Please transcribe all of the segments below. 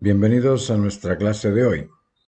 Bienvenidos a nuestra clase de hoy.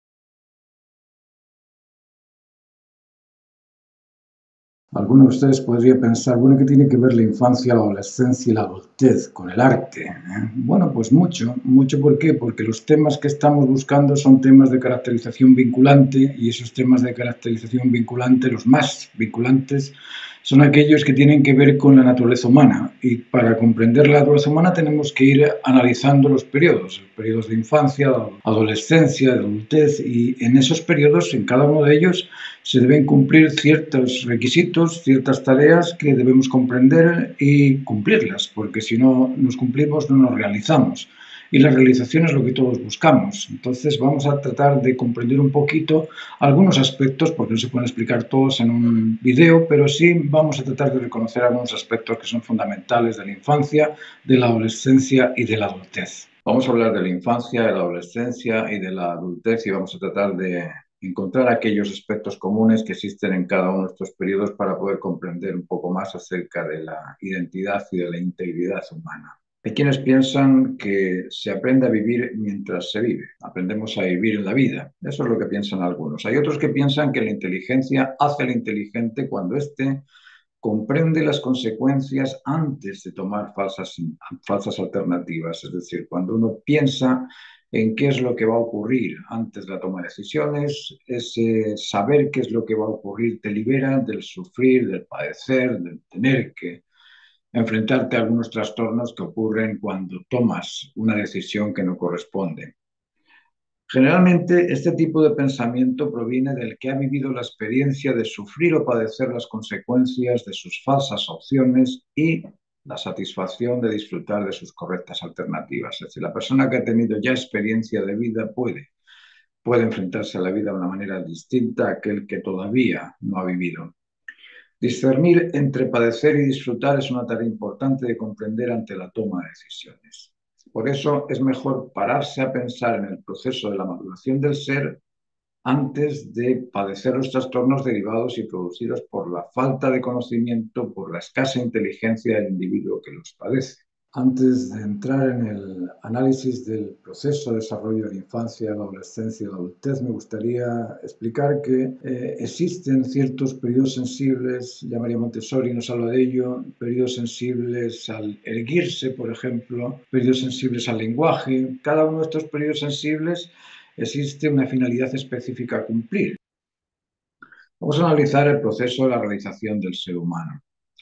Alguno de ustedes podría pensar, bueno, ¿qué tiene que ver la infancia, la adolescencia y la adultez con el arte? Bueno, pues mucho. ¿Por qué? Porque los temas que estamos buscando son temas de caracterización vinculante y esos temas de caracterización vinculante, los más vinculantes, son aquellos que tienen que ver con la naturaleza humana. Y para comprender la naturaleza humana tenemos que ir analizando los periodos de infancia, de adolescencia, de adultez, y en esos periodos, en cada uno de ellos, se deben cumplir ciertos requisitos, ciertas tareas que debemos comprender y cumplirlas, porque si no nos cumplimos no nos realizamos. Y la realización es lo que todos buscamos. Entonces vamos a tratar de comprender un poquito algunos aspectos, porque no se pueden explicar todos en un video, pero sí vamos a tratar de reconocer algunos aspectos que son fundamentales de la infancia, de la adolescencia y de la adultez. Vamos a hablar de la infancia, de la adolescencia y de la adultez y vamos a tratar de encontrar aquellos aspectos comunes que existen en cada uno de estos periodos para poder comprender un poco más acerca de la identidad y de la integridad humana. Hay quienes piensan que se aprende a vivir mientras se vive. Aprendemos a vivir en la vida. Eso es lo que piensan algunos. Hay otros que piensan que la inteligencia hace al inteligente cuando éste comprende las consecuencias antes de tomar falsas alternativas. Es decir, cuando uno piensa en qué es lo que va a ocurrir antes de la toma de decisiones, ese saber qué es lo que va a ocurrir te libera del sufrir, del padecer, del tener que enfrentarte a algunos trastornos que ocurren cuando tomas una decisión que no corresponde. Generalmente, este tipo de pensamiento proviene del que ha vivido la experiencia de sufrir o padecer las consecuencias de sus falsas opciones y la satisfacción de disfrutar de sus correctas alternativas. Es decir, la persona que ha tenido ya experiencia de vida puede enfrentarse a la vida de una manera distinta a aquel que todavía no ha vivido. Discernir entre padecer y disfrutar es una tarea importante de comprender ante la toma de decisiones. Por eso es mejor pararse a pensar en el proceso de la maduración del ser antes de padecer los trastornos derivados y producidos por la falta de conocimiento, por la escasa inteligencia del individuo que los padece. Antes de entrar en el análisis del proceso de desarrollo de la infancia, la adolescencia y la adultez, me gustaría explicar que existen ciertos periodos sensibles, ya María Montessori nos habla de ello, periodos sensibles al erguirse, por ejemplo, periodos sensibles al lenguaje. Cada uno de estos periodos sensibles existe una finalidad específica a cumplir. Vamos a analizar el proceso de la realización del ser humano.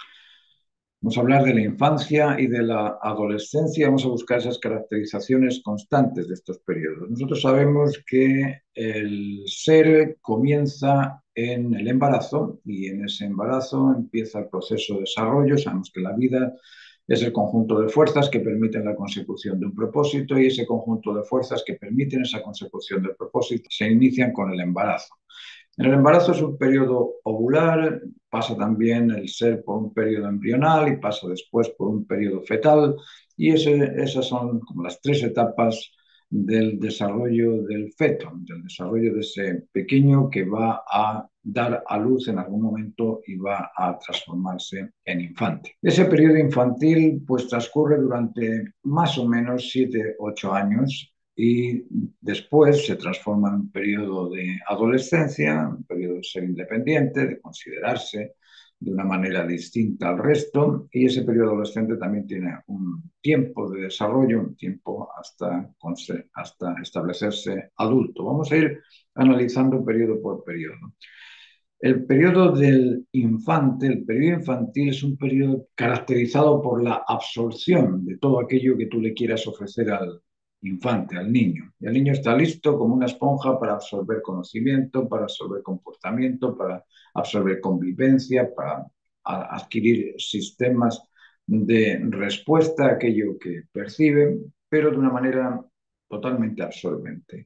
Vamos a hablar de la infancia y de la adolescencia. Vamos a buscar esas caracterizaciones constantes de estos periodos. Nosotros sabemos que el ser comienza en el embarazo y en ese embarazo empieza el proceso de desarrollo. Sabemos que la vida es el conjunto de fuerzas que permiten la consecución de un propósito y ese conjunto de fuerzas que permiten esa consecución del propósito se inician con el embarazo. En el embarazo es un periodo ovular, pasa también el ser por un periodo embrional y pasa después por un periodo fetal y esas son como las tres etapas del desarrollo del feto, del desarrollo de ese pequeño que va a dar a luz en algún momento y va a transformarse en infante. Ese periodo infantil pues transcurre durante más o menos 7-8 años y después se transforma en un periodo de adolescencia, un periodo de ser independiente, de considerarse de una manera distinta al resto, y ese periodo adolescente también tiene un tiempo de desarrollo, un tiempo hasta establecerse adulto. Vamos a ir analizando periodo por periodo. El periodo del infante, el periodo infantil, es un periodo caracterizado por la absorción de todo aquello que tú le quieras ofrecer al infante, al niño. Y el niño está listo como una esponja para absorber conocimiento, para absorber comportamiento, para absorber convivencia, para adquirir sistemas de respuesta a aquello que percibe, pero de una manera totalmente absorbente.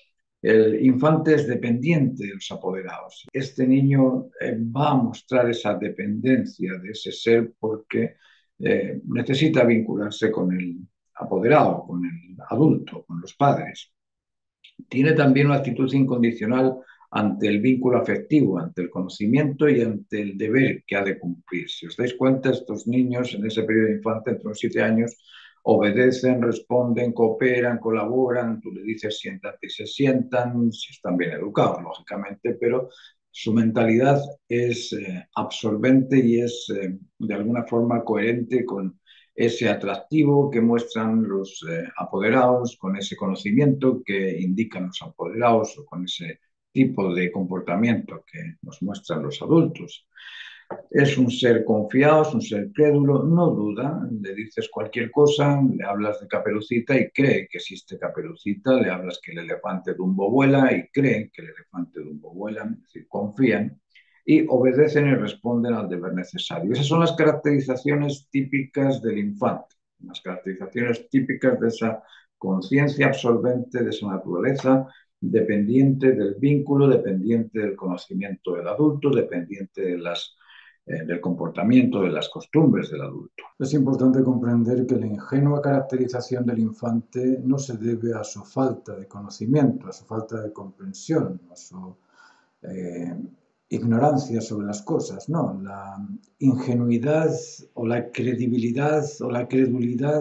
El infante es dependiente de los apoderados. Este niño va a mostrar esa dependencia de ese ser porque necesita vincularse con el apoderado, con el adulto, con los padres. Tiene también una actitud incondicional ante el vínculo afectivo, ante el conocimiento y ante el deber que ha de cumplir. Si os dais cuenta, estos niños en ese periodo de infante, entre los 7 años, obedecen, responden, cooperan, colaboran, tú le dices siéntate y se sientan, si están bien educados, lógicamente, pero su mentalidad es absorbente y es de alguna forma coherente con ese atractivo que muestran los apoderados, con ese conocimiento que indican los apoderados o con ese tipo de comportamiento que nos muestran los adultos. Es un ser confiado, es un ser crédulo, no duda, le dices cualquier cosa, le hablas de Caperucita y cree que existe Caperucita, le hablas que el elefante Dumbo vuela y creen que el elefante Dumbo vuela, es decir, confían y obedecen y responden al deber necesario. Esas son las caracterizaciones típicas del infante, las caracterizaciones típicas de esa conciencia absorbente, de esa naturaleza dependiente del vínculo, dependiente del conocimiento del adulto, dependiente de del comportamiento, de las costumbres del adulto. Es importante comprender que la ingenua caracterización del infante no se debe a su falta de conocimiento, a su falta de comprensión, a su ignorancia sobre las cosas, no. La ingenuidad o la credibilidad o la credulidad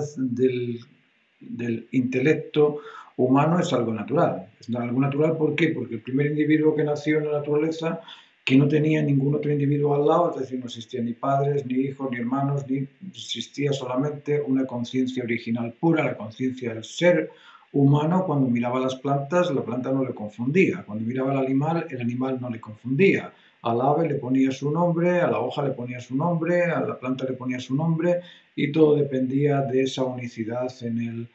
del intelecto humano es algo natural. Es algo natural, ¿por qué? Porque el primer individuo que nació en la naturaleza, que no tenía ningún otro individuo al lado, es decir, no existían ni padres, ni hijos, ni hermanos, ni existía solamente una conciencia original pura, la conciencia del ser humano. Cuando miraba las plantas, la planta no le confundía. Cuando miraba al animal, el animal no le confundía. Al ave le ponía su nombre, a la hoja le ponía su nombre, a la planta le ponía su nombre, y todo dependía de esa unicidad en el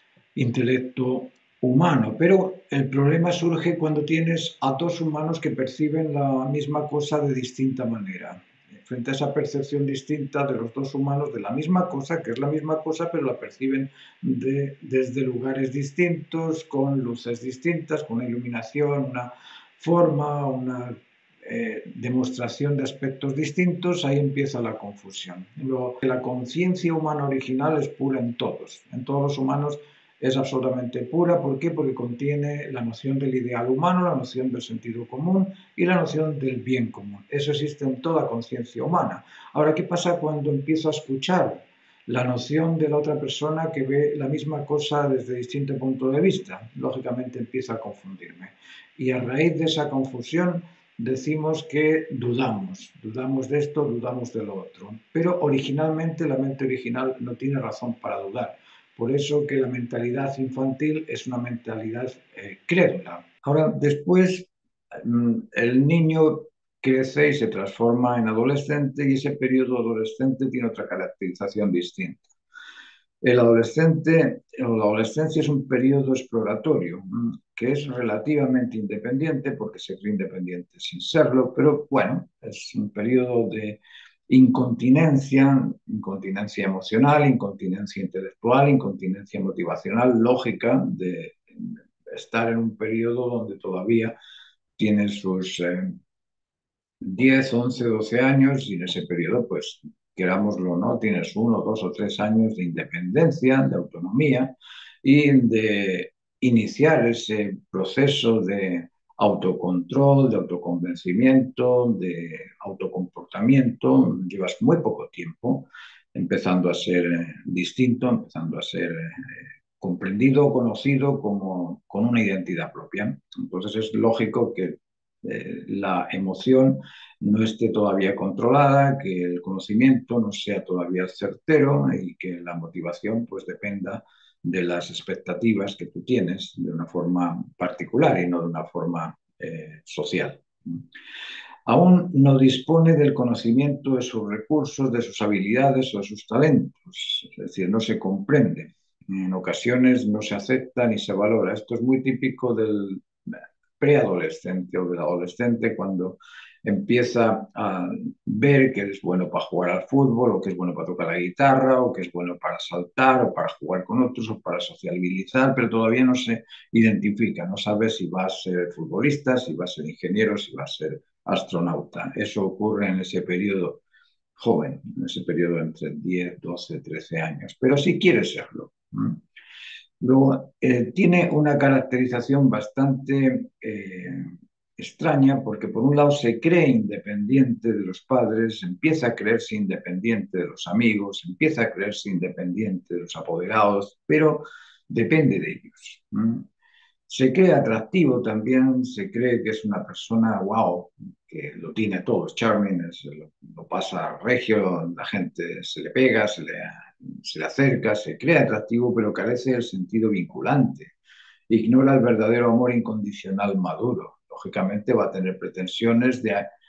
intelecto humano. Pero el problema surge cuando tienes a dos humanos que perciben la misma cosa de distinta manera. Frente a esa percepción distinta de los dos humanos de la misma cosa, que es la misma cosa, pero la perciben desde lugares distintos, con luces distintas, con una iluminación, una forma, una demostración de aspectos distintos, ahí empieza la confusión. Luego, la conciencia humana original es pura en todos los humanos es absolutamente pura. ¿Por qué? Porque contiene la noción del ideal humano, la noción del sentido común y la noción del bien común. Eso existe en toda conciencia humana. Ahora, ¿qué pasa cuando empiezo a escuchar la noción de la otra persona que ve la misma cosa desde distinto punto de vista? Lógicamente empieza a confundirme. Y a raíz de esa confusión decimos que dudamos de esto, dudamos de lo otro. Pero originalmente la mente original no tiene razón para dudar. Por eso que la mentalidad infantil es una mentalidad crédula. Ahora, después, el niño crece y se transforma en adolescente y ese periodo adolescente tiene otra caracterización distinta. El adolescente o la adolescencia es un periodo exploratorio que es relativamente independiente porque se cree independiente sin serlo, pero bueno, es un periodo de incontinencia, incontinencia emocional, incontinencia intelectual, incontinencia motivacional, lógica de estar en un periodo donde todavía tiene sus 10, 11, 12 años y en ese periodo, pues, querámoslo o no, tienes 1, 2 o 3 años de independencia, de autonomía y de iniciar ese proceso de autocontrol, de autoconvencimiento, de autocomportamiento. Llevas muy poco tiempo empezando a ser distinto, empezando a ser comprendido, conocido como, con una identidad propia. Entonces es lógico que la emoción no esté todavía controlada, que el conocimiento no sea todavía certero y que la motivación pues dependa de las expectativas que tú tienes de una forma particular y no de una forma social. Aún no dispone del conocimiento de sus recursos, de sus habilidades o de sus talentos, es decir, no se comprende. En ocasiones no se acepta ni se valora. Esto es muy típico del preadolescente o del adolescente cuando empieza a ver que es bueno para jugar al fútbol o que es bueno para tocar la guitarra o que es bueno para saltar o para jugar con otros o para socializar, pero todavía no se identifica, no sabe si va a ser futbolista, si va a ser ingeniero, si va a ser astronauta. Eso ocurre en ese periodo joven, en ese periodo entre 10, 12, 13 años, pero sí quiere serlo. Luego, tiene una caracterización bastante extraña porque por un lado se cree independiente de los padres, empieza a creerse independiente de los amigos, empieza a creerse independiente de los apoderados, pero depende de ellos. Se cree atractivo también, se cree que es una persona, wow, que lo tiene todo, es charming, lo pasa regio, la gente se le pega, se le acerca, se cree atractivo, pero carece del sentido vinculante. Ignora el verdadero amor incondicional maduro. Lógicamente va a tener pretensiones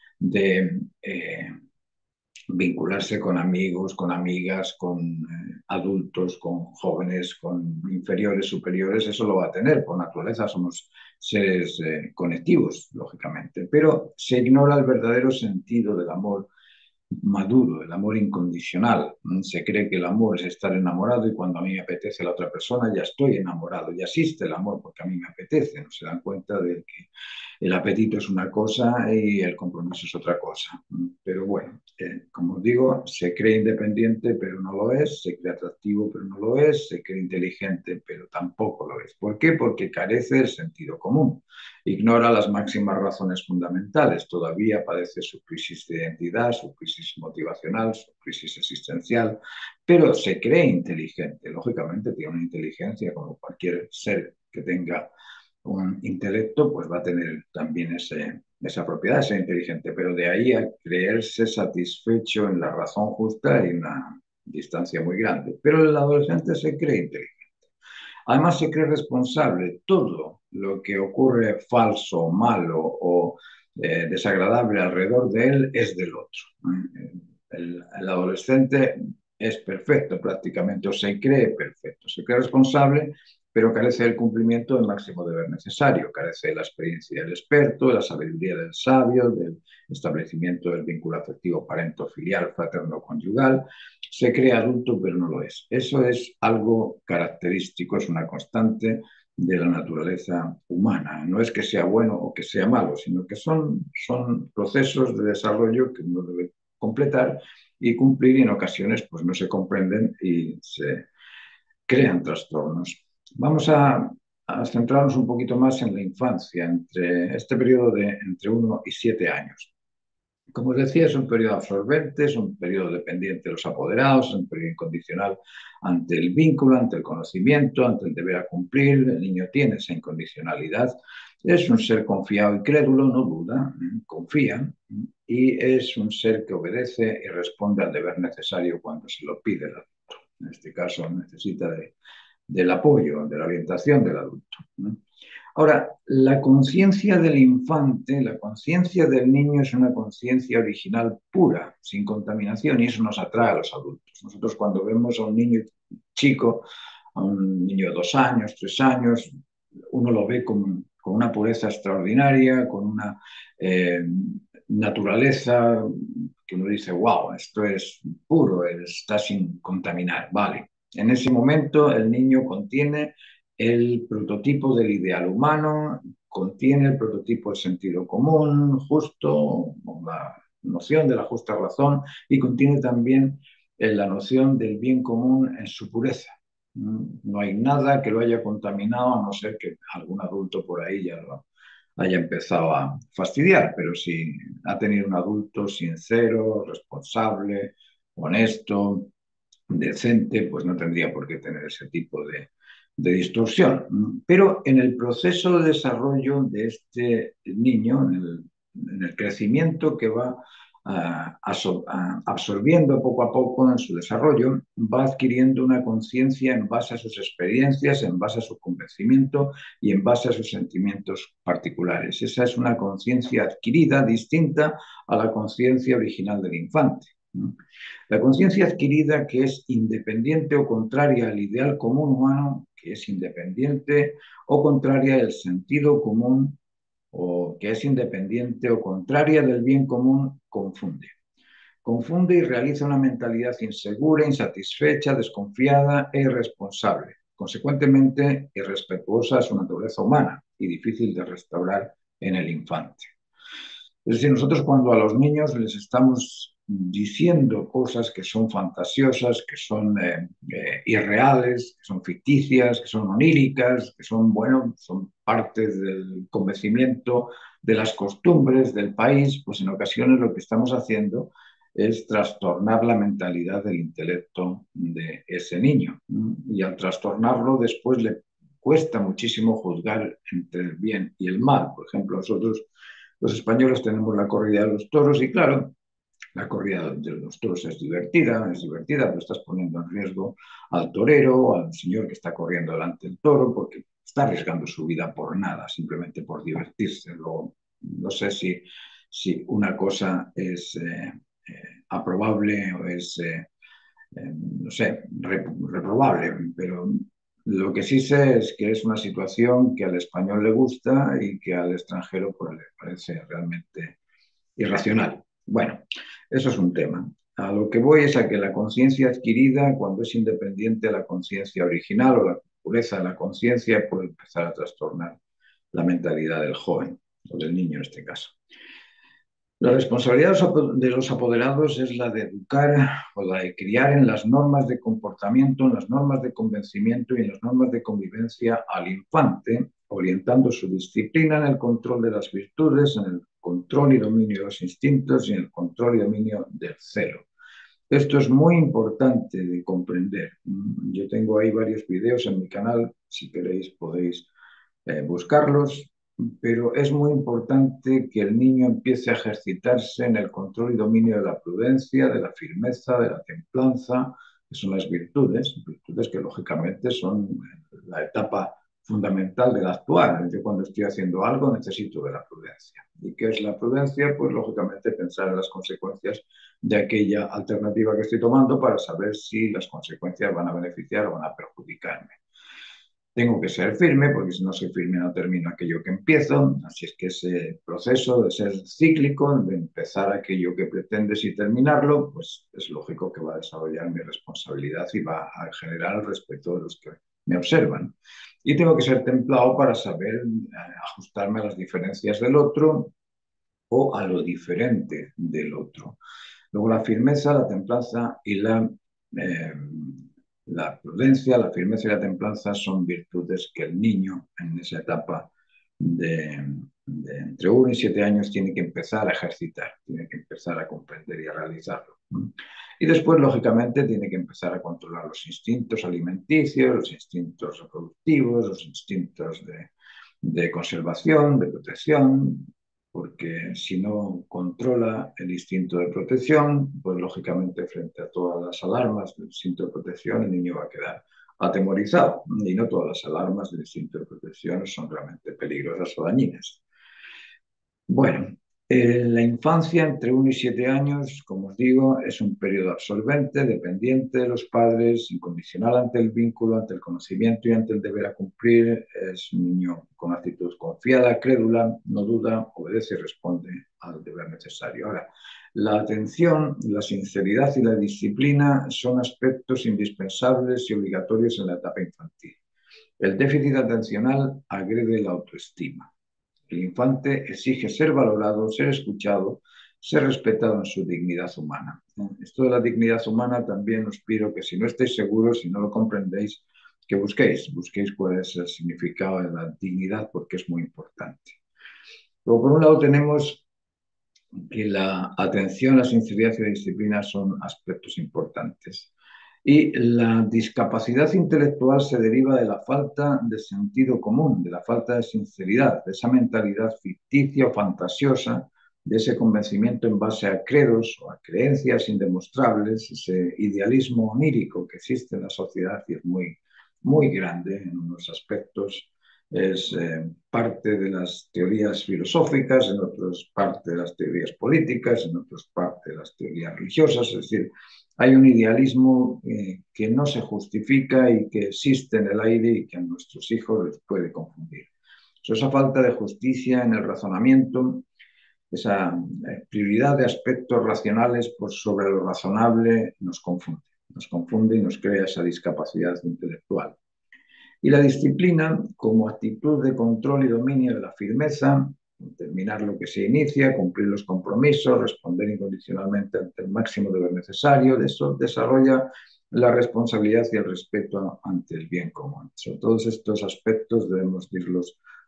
de vincularse con amigos, con amigas, con adultos, con jóvenes, con inferiores, superiores, eso lo va a tener. Por naturaleza somos seres conectivos, lógicamente, pero se ignora el verdadero sentido del amor maduro, el amor incondicional. Se cree que el amor es estar enamorado y cuando a mí me apetece la otra persona ya estoy enamorado, ya existe el amor porque a mí me apetece. No se dan cuenta de que el apetito es una cosa y el compromiso es otra cosa. Pero bueno, como os digo, se cree independiente pero no lo es, se cree atractivo pero no lo es, se cree inteligente pero tampoco lo es. ¿Por qué? Porque carece del sentido común. Ignora las máximas razones fundamentales, todavía padece su crisis de identidad, su crisis motivacional, su crisis existencial, pero se cree inteligente. Lógicamente tiene una inteligencia como cualquier ser que tenga un intelecto, pues va a tener también esa propiedad, ser inteligente, pero de ahí a creerse satisfecho en la razón justa hay una distancia muy grande. Pero el adolescente se cree inteligente. Además, se cree responsable. Todo lo que ocurre falso, malo o desagradable alrededor de él es del otro. El adolescente es perfecto prácticamente, o se cree perfecto, se cree responsable, pero carece del cumplimiento del máximo deber necesario, carece de la experiencia del experto, de la sabiduría del sabio, del establecimiento del vínculo afectivo parento-filial, fraterno-conyugal, se cree adulto pero no lo es. Eso es algo característico, es una constante de la naturaleza humana. No es que sea bueno o que sea malo, sino que son procesos de desarrollo que uno debe completar y cumplir y en ocasiones pues no se comprenden y se crean trastornos. Vamos a centrarnos un poquito más en la infancia, entre este periodo de entre 1 y 7 años. Como os decía, es un periodo absorbente, es un periodo dependiente de los apoderados, es un periodo incondicional ante el vínculo, ante el conocimiento, ante el deber a cumplir. El niño tiene esa incondicionalidad. Es un ser confiado y crédulo, no duda, confía, y es un ser que obedece y responde al deber necesario cuando se lo pide el adulto. En este caso necesita del apoyo, de la orientación del adulto. Ahora, la conciencia del infante, la conciencia del niño es una conciencia original pura, sin contaminación, y eso nos atrae a los adultos. Nosotros cuando vemos a un niño chico, a un niño de 2 años, 3 años, uno lo ve con una pureza extraordinaria, con una naturaleza que uno dice, wow, esto es puro, está sin contaminar, vale. En ese momento el niño contiene el prototipo del ideal humano, contiene el prototipo del sentido común, justo, la noción de la justa razón y contiene también la noción del bien común en su pureza. No hay nada que lo haya contaminado, a no ser que algún adulto por ahí ya lo haya empezado a fastidiar, pero si ha tenido un adulto sincero, responsable, honesto, decente, pues no tendría por qué tener ese tipo de distorsión. Pero en el proceso de desarrollo de este niño, en el crecimiento que va absorbiendo poco a poco en su desarrollo, va adquiriendo una conciencia en base a sus experiencias, en base a su convencimiento y en base a sus sentimientos particulares. Esa es una conciencia adquirida distinta a la conciencia original del infante. La conciencia adquirida que es independiente o contraria al ideal común humano, que es independiente o contraria al sentido común, o que es independiente o contraria del bien común, confunde. Confunde y realiza una mentalidad insegura, insatisfecha, desconfiada e irresponsable. Consecuentemente, irrespetuosa a su naturaleza humana y difícil de restaurar en el infante. Es decir, nosotros cuando a los niños les estamos diciendo cosas que son fantasiosas, que son irreales, que son ficticias, que son oníricas, que son, bueno, son partes del convencimiento de las costumbres del país, pues en ocasiones lo que estamos haciendo es trastornar la mentalidad del intelecto de ese niño. Y al trastornarlo después le cuesta muchísimo juzgar entre el bien y el mal. Por ejemplo, nosotros los españoles tenemos la corrida de los toros y claro, la corrida de los toros es divertida, pero estás poniendo en riesgo al torero, al señor que está corriendo delante del toro, porque está arriesgando su vida por nada, simplemente por divertirse. Luego, no sé si una cosa es aprobable o es, no sé, reprobable, pero lo que sí sé es que es una situación que al español le gusta y que al extranjero pues, le parece realmente irracional. Bueno, eso es un tema. A lo que voy es a que la conciencia adquirida, cuando es independiente de la conciencia original o la pureza de la conciencia, puede empezar a trastornar la mentalidad del joven o del niño en este caso. La responsabilidad de los apoderados es la de educar o la de criar en las normas de comportamiento, en las normas de convencimiento y en las normas de convivencia al infante, orientando su disciplina en el control de las virtudes, en el control y dominio de los instintos y en el control y dominio del celo. Esto es muy importante de comprender. Yo tengo ahí varios videos en mi canal, si queréis podéis buscarlos, pero es muy importante que el niño empiece a ejercitarse en el control y dominio de la prudencia, de la firmeza, de la templanza, que son las virtudes que lógicamente son la etapa fundamental del actuar. Yo cuando estoy haciendo algo necesito de la prudencia. ¿Y qué es la prudencia? Pues lógicamente pensar en las consecuencias de aquella alternativa que estoy tomando para saber si las consecuencias van a beneficiar o van a perjudicarme. Tengo que ser firme, porque si no soy firme no termino aquello que empiezo. Así es que ese proceso de ser cíclico, de empezar aquello que pretendes y terminarlo, pues es lógico que va a desarrollar mi responsabilidad y va a generar el respeto de los que me observan. Y tengo que ser templado para saber ajustarme a las diferencias del otro o a lo diferente del otro. Luego la firmeza, la templanza y la prudencia, la firmeza y la templanza son virtudes que el niño en esa etapa de entre 1 y 7 años tiene que empezar a ejercitar, tiene que empezar a comprender y a realizarlo. Y después, lógicamente, tiene que empezar a controlar los instintos alimenticios, los instintos reproductivos, los instintos de conservación, de protección, porque si no controla el instinto de protección, pues lógicamente frente a todas las alarmas del instinto de protección, el niño va a quedar atemorizado y no todas las alarmas del instinto de protección son realmente peligrosas o dañinas. Bueno, la infancia entre 1 y 7 años, como os digo, es un periodo absorbente, dependiente de los padres, incondicional ante el vínculo, ante el conocimiento y ante el deber a cumplir. Es un niño con actitud confiada, crédula, no duda, obedece y responde al deber necesario. Ahora, la atención, la sinceridad y la disciplina son aspectos indispensables y obligatorios en la etapa infantil. El déficit atencional agrede la autoestima. El infante exige ser valorado, ser escuchado, ser respetado en su dignidad humana. Esto de la dignidad humana también os pido que si no estáis seguros, si no lo comprendéis, que busquéis cuál es el significado de la dignidad porque es muy importante. Luego, por un lado tenemos que la atención, la sinceridad y la disciplina son aspectos importantes. Y la discapacidad intelectual se deriva de la falta de sentido común, de la falta de sinceridad, de esa mentalidad ficticia o fantasiosa, de ese convencimiento en base a credos o a creencias indemostrables, ese idealismo onírico que existe en la sociedad y es muy, muy grande en unos aspectos. Es parte de las teorías filosóficas, en otros parte de las teorías políticas, en otros parte de las teorías religiosas, es decir, hay un idealismo que no se justifica y que existe en el aire y que a nuestros hijos les puede confundir. Esa falta de justicia en el razonamiento, esa prioridad de aspectos racionales por sobre lo razonable nos confunde y nos crea esa discapacidad intelectual. Y la disciplina como actitud de control y dominio de la firmeza, terminar lo que se inicia, cumplir los compromisos, responder incondicionalmente ante el máximo de lo necesario, de eso desarrolla la responsabilidad y el respeto ante el bien común. Sobre todos estos aspectos debemos irlos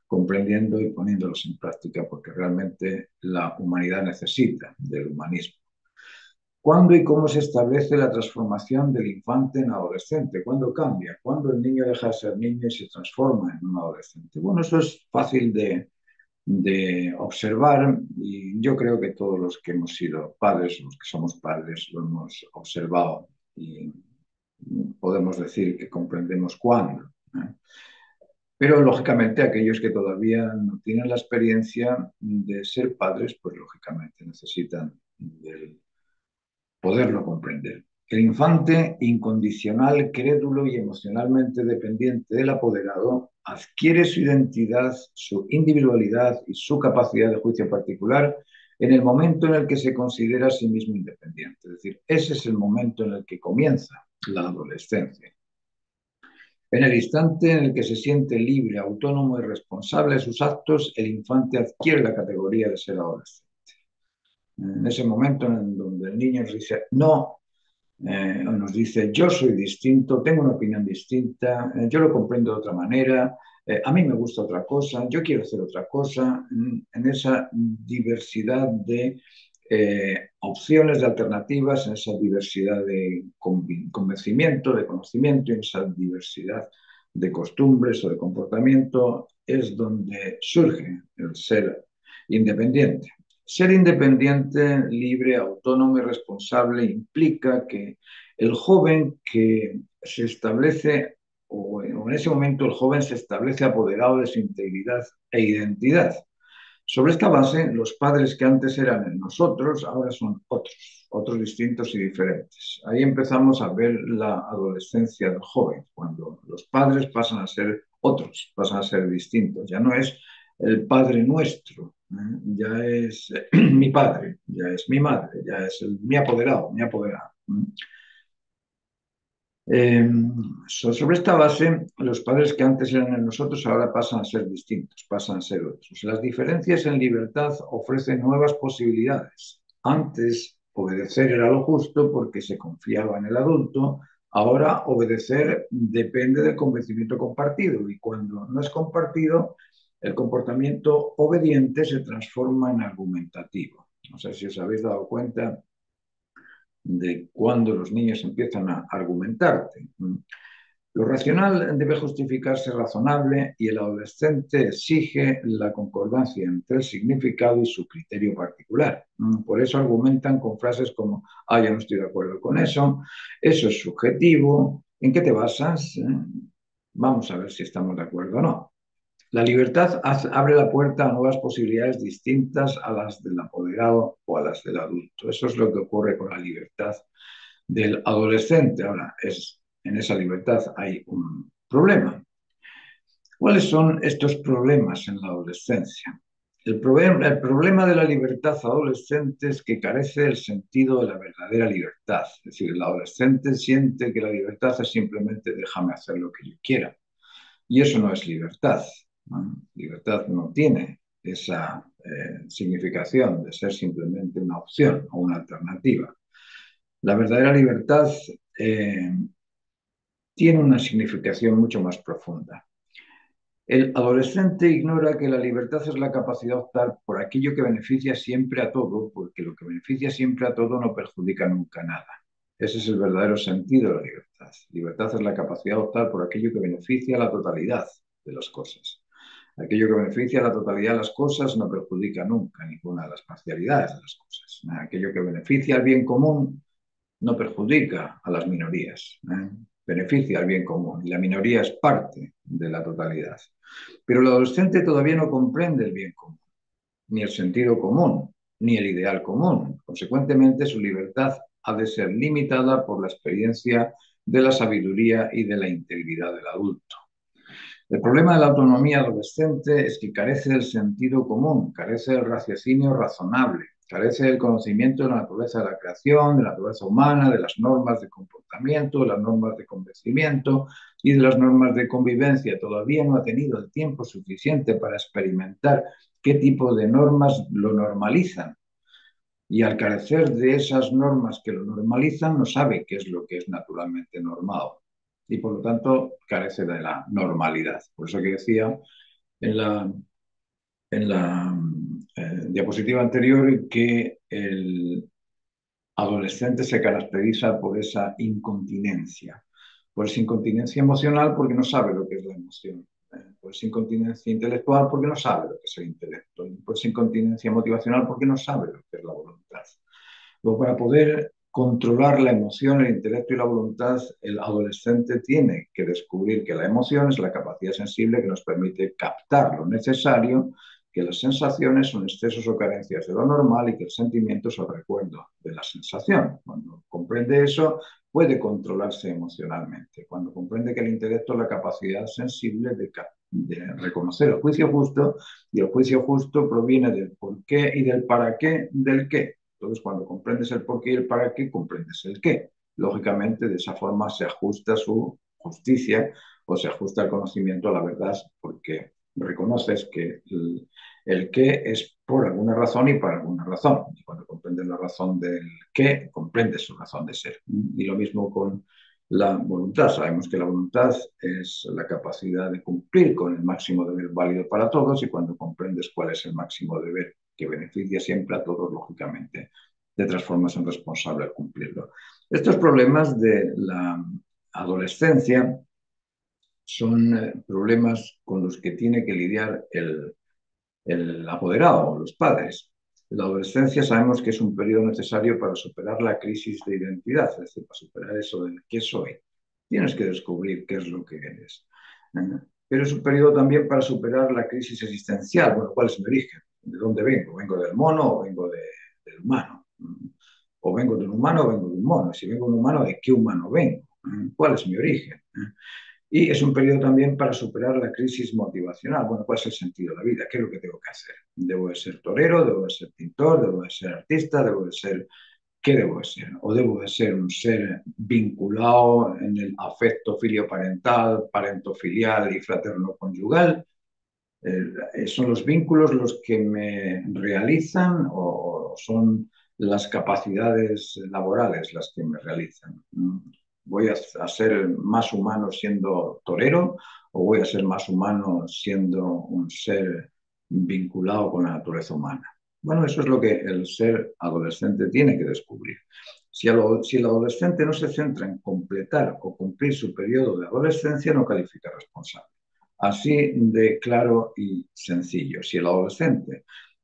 comprendiendo y poniéndolos en práctica, porque realmente la humanidad necesita del humanismo. ¿Cuándo y cómo se establece la transformación del infante en adolescente? ¿Cuándo cambia? ¿Cuándo el niño deja de ser niño y se transforma en un adolescente? Bueno, eso es fácil de observar y yo creo que todos los que hemos sido padres, los que somos padres, lo hemos observado y podemos decir que comprendemos cuándo, ¿eh? Pero lógicamente aquellos que todavía no tienen la experiencia de ser padres, pues lógicamente necesitan del poderlo comprender. El infante incondicional, crédulo y emocionalmente dependiente del apoderado adquiere su identidad, su individualidad y su capacidad de juicio particular en el momento en el que se considera a sí mismo independiente. Es decir, ese es el momento en el que comienza la adolescencia. En el instante en el que se siente libre, autónomo y responsable de sus actos, el infante adquiere la categoría de ser adolescente. En ese momento en donde el niño nos dice no, nos dice yo soy distinto, tengo una opinión distinta, yo lo comprendo de otra manera, a mí me gusta otra cosa, yo quiero hacer otra cosa, en esa diversidad de opciones, de alternativas, en esa diversidad de convencimiento, de conocimiento, en esa diversidad de costumbres o de comportamiento, es donde surge el ser independiente. Ser independiente, libre, autónomo y responsable implica que el joven que se establece, o en ese momento el joven se establece apoderado de su integridad e identidad. Sobre esta base, los padres que antes eran en nosotros, ahora son otros distintos y diferentes. Ahí empezamos a ver la adolescencia del joven, cuando los padres pasan a ser otros, pasan a ser distintos. Ya no es el padre nuestro, ya es mi padre, ya es mi madre, ya es mi apoderado, mi apoderada. Sobre esta base, los padres que antes eran en nosotros ahora pasan a ser distintos, pasan a ser otros. Las diferencias en libertad ofrecen nuevas posibilidades. Antes, obedecer era lo justo porque se confiaba en el adulto. Ahora, obedecer depende del convencimiento compartido y cuando no es compartido, el comportamiento obediente se transforma en argumentativo. No sé si os habéis dado cuenta de cuando los niños empiezan a argumentarte. Lo racional debe justificarse razonable y el adolescente exige la concordancia entre el significado y su criterio particular. Por eso argumentan con frases como, yo no estoy de acuerdo con eso es subjetivo, ¿en qué te basas? Vamos a ver si estamos de acuerdo o no. La libertad abre la puerta a nuevas posibilidades distintas a las del apoderado o a las del adulto. Eso es lo que ocurre con la libertad del adolescente. Ahora, en esa libertad hay un problema. ¿Cuáles son estos problemas en la adolescencia? El problema de la libertad adolescente es que carece del sentido de la verdadera libertad. Es decir, el adolescente siente que la libertad es simplemente déjame hacer lo que yo quiera. Y eso no es libertad. Libertad no tiene esa significación de ser simplemente una opción o una alternativa. La verdadera libertad tiene una significación mucho más profunda. El adolescente ignora que la libertad es la capacidad de optar por aquello que beneficia siempre a todo, porque lo que beneficia siempre a todo no perjudica nunca nada. Ese es el verdadero sentido de la libertad. Libertad es la capacidad de optar por aquello que beneficia a la totalidad de las cosas. Aquello que beneficia a la totalidad de las cosas no perjudica nunca ninguna de las parcialidades de las cosas. Aquello que beneficia al bien común no perjudica a las minorías, beneficia al bien común y la minoría es parte de la totalidad. Pero el adolescente todavía no comprende el bien común, ni el sentido común, ni el ideal común. Consecuentemente, su libertad ha de ser limitada por la experiencia de la sabiduría y de la integridad del adulto. El problema de la autonomía adolescente es que carece del sentido común, carece del raciocinio razonable, carece del conocimiento de la naturaleza de la creación, de la naturaleza humana, de las normas de comportamiento, de las normas de convencimiento y de las normas de convivencia. Todavía no ha tenido el tiempo suficiente para experimentar qué tipo de normas lo normalizan. Y al carecer de esas normas que lo normalizan, no sabe qué es lo que es naturalmente normal. Y por lo tanto carece de la normalidad. Por eso que decía en la diapositiva anterior que el adolescente se caracteriza por esa incontinencia. Por esa incontinencia emocional porque no sabe lo que es la emoción. Por esa incontinencia intelectual porque no sabe lo que es el intelecto. Y por esa incontinencia motivacional porque no sabe lo que es la voluntad. Luego, para poder controlar la emoción, el intelecto y la voluntad, el adolescente tiene que descubrir que la emoción es la capacidad sensible que nos permite captar lo necesario, que las sensaciones son excesos o carencias de lo normal y que el sentimiento es el recuerdo de la sensación. Cuando comprende eso, puede controlarse emocionalmente. Cuando comprende que el intelecto es la capacidad sensible de reconocer el juicio justo, y el juicio justo proviene del por qué y del para qué del qué. Entonces, cuando comprendes el por qué y el para qué, comprendes el qué. Lógicamente, de esa forma se ajusta su justicia o se ajusta el conocimiento a la verdad, porque reconoces que el qué es por alguna razón y para alguna razón. Y cuando comprendes la razón del qué, comprendes su razón de ser. Y lo mismo con la voluntad. Sabemos que la voluntad es la capacidad de cumplir con el máximo deber válido para todos, y cuando comprendes cuál es el máximo deber que beneficia siempre a todos, lógicamente, te transformas en responsable al cumplirlo. Estos problemas de la adolescencia son problemas con los que tiene que lidiar el apoderado o los padres. La adolescencia sabemos que es un periodo necesario para superar la crisis de identidad, es decir, para superar eso del qué soy. Tienes que descubrir qué es lo que eres. Pero es un periodo también para superar la crisis existencial. Bueno, ¿cuál es mi origen? ¿De dónde vengo? ¿Vengo del mono o vengo del humano? ¿O vengo de un humano o vengo de un mono? Si vengo de un humano, ¿de qué humano vengo? ¿Cuál es mi origen? Y es un periodo también para superar la crisis motivacional. Bueno, ¿cuál es el sentido de la vida? ¿Qué es lo que tengo que hacer? ¿Debo de ser torero? ¿Debo de ser pintor? ¿Debo de ser artista? ¿Debo de ser... ¿Qué debo de ser? ¿O debo de ser un ser vinculado en el afecto filioparental, parentofilial y fraterno-conyugal? ¿Son los vínculos los que me realizan o son las capacidades laborales las que me realizan? ¿Voy a ser más humano siendo torero o voy a ser más humano siendo un ser vinculado con la naturaleza humana? Bueno, eso es lo que el ser adolescente tiene que descubrir. Si el adolescente no se centra en completar o cumplir su periodo de adolescencia, no califica responsable. Así de claro y sencillo. Si el adolescente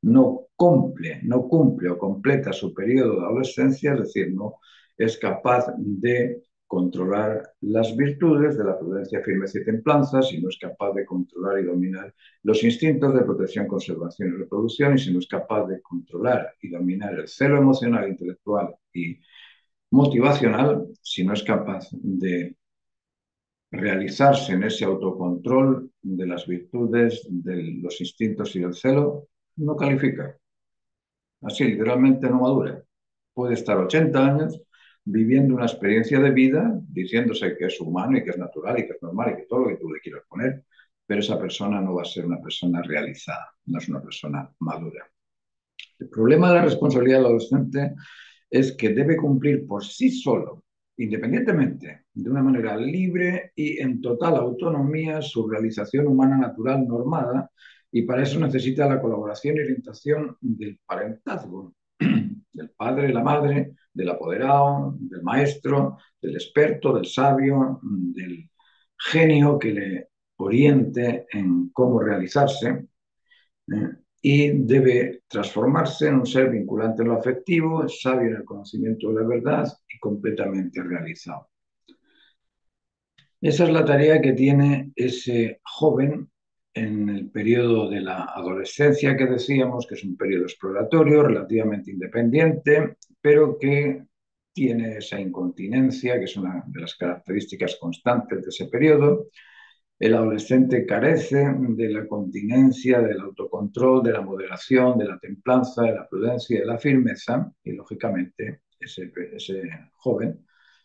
no cumple o completa su periodo de adolescencia, es decir, no es capaz de controlar las virtudes de la prudencia, firmeza y templanza, si no es capaz de controlar y dominar los instintos de protección, conservación y reproducción, y si no es capaz de controlar y dominar el celo emocional, intelectual y motivacional, si no es capaz de realizarse en ese autocontrol de las virtudes, de los instintos y del celo, no califica. Así, literalmente no madura. Puede estar 80 años viviendo una experiencia de vida, diciéndose que es humano y que es natural y que es normal y que todo lo que tú le quieras poner, pero esa persona no va a ser una persona realizada, no es una persona madura. El problema de la responsabilidad del adolescente es que debe cumplir por sí solo, independientemente, de una manera libre y en total autonomía, su realización humana natural normada, y para eso necesita la colaboración y orientación del parentazgo, del padre, la madre, del apoderado, del maestro, del experto, del sabio, del genio que le oriente en cómo realizarse. Y debe transformarse en un ser vinculante en lo afectivo, sabio en el conocimiento de la verdad y completamente realizado. Esa es la tarea que tiene ese joven en el periodo de la adolescencia, que decíamos que es un periodo exploratorio, relativamente independiente, pero que tiene esa incontinencia, que es una de las características constantes de ese periodo. El adolescente carece de la continencia, del autocontrol, de la moderación, de la templanza, de la prudencia y de la firmeza, y lógicamente ese joven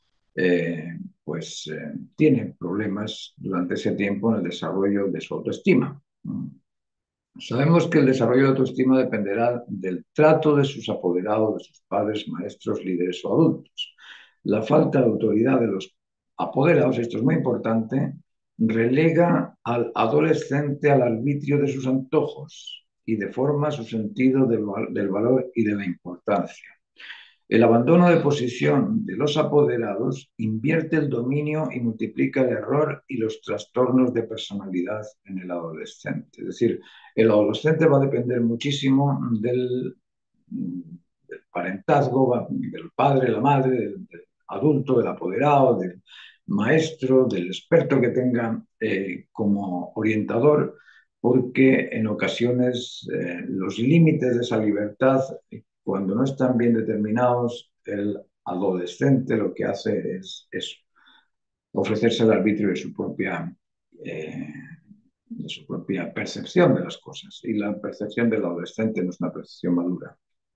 tiene problemas durante ese tiempo en el desarrollo de su autoestima. Sabemos que el desarrollo de autoestima dependerá del trato de sus apoderados, de sus padres, maestros, líderes o adultos. La falta de autoridad de los apoderados, esto es muy importante, relega al adolescente al arbitrio de sus antojos y deforma su sentido del valor y de la importancia. El abandono de posición de los apoderados invierte el dominio y multiplica el error y los trastornos de personalidad en el adolescente. Es decir, el adolescente va a depender muchísimo del parentazgo, del padre, la madre, del adulto, del apoderado, del maestro, del experto que tenga como orientador, porque en ocasiones los límites de esa libertad, cuando no están bien determinados, el adolescente lo que hace es eso, ofrecerse al arbitrio de su propia percepción de las cosas. Y la percepción del adolescente no es una percepción madura.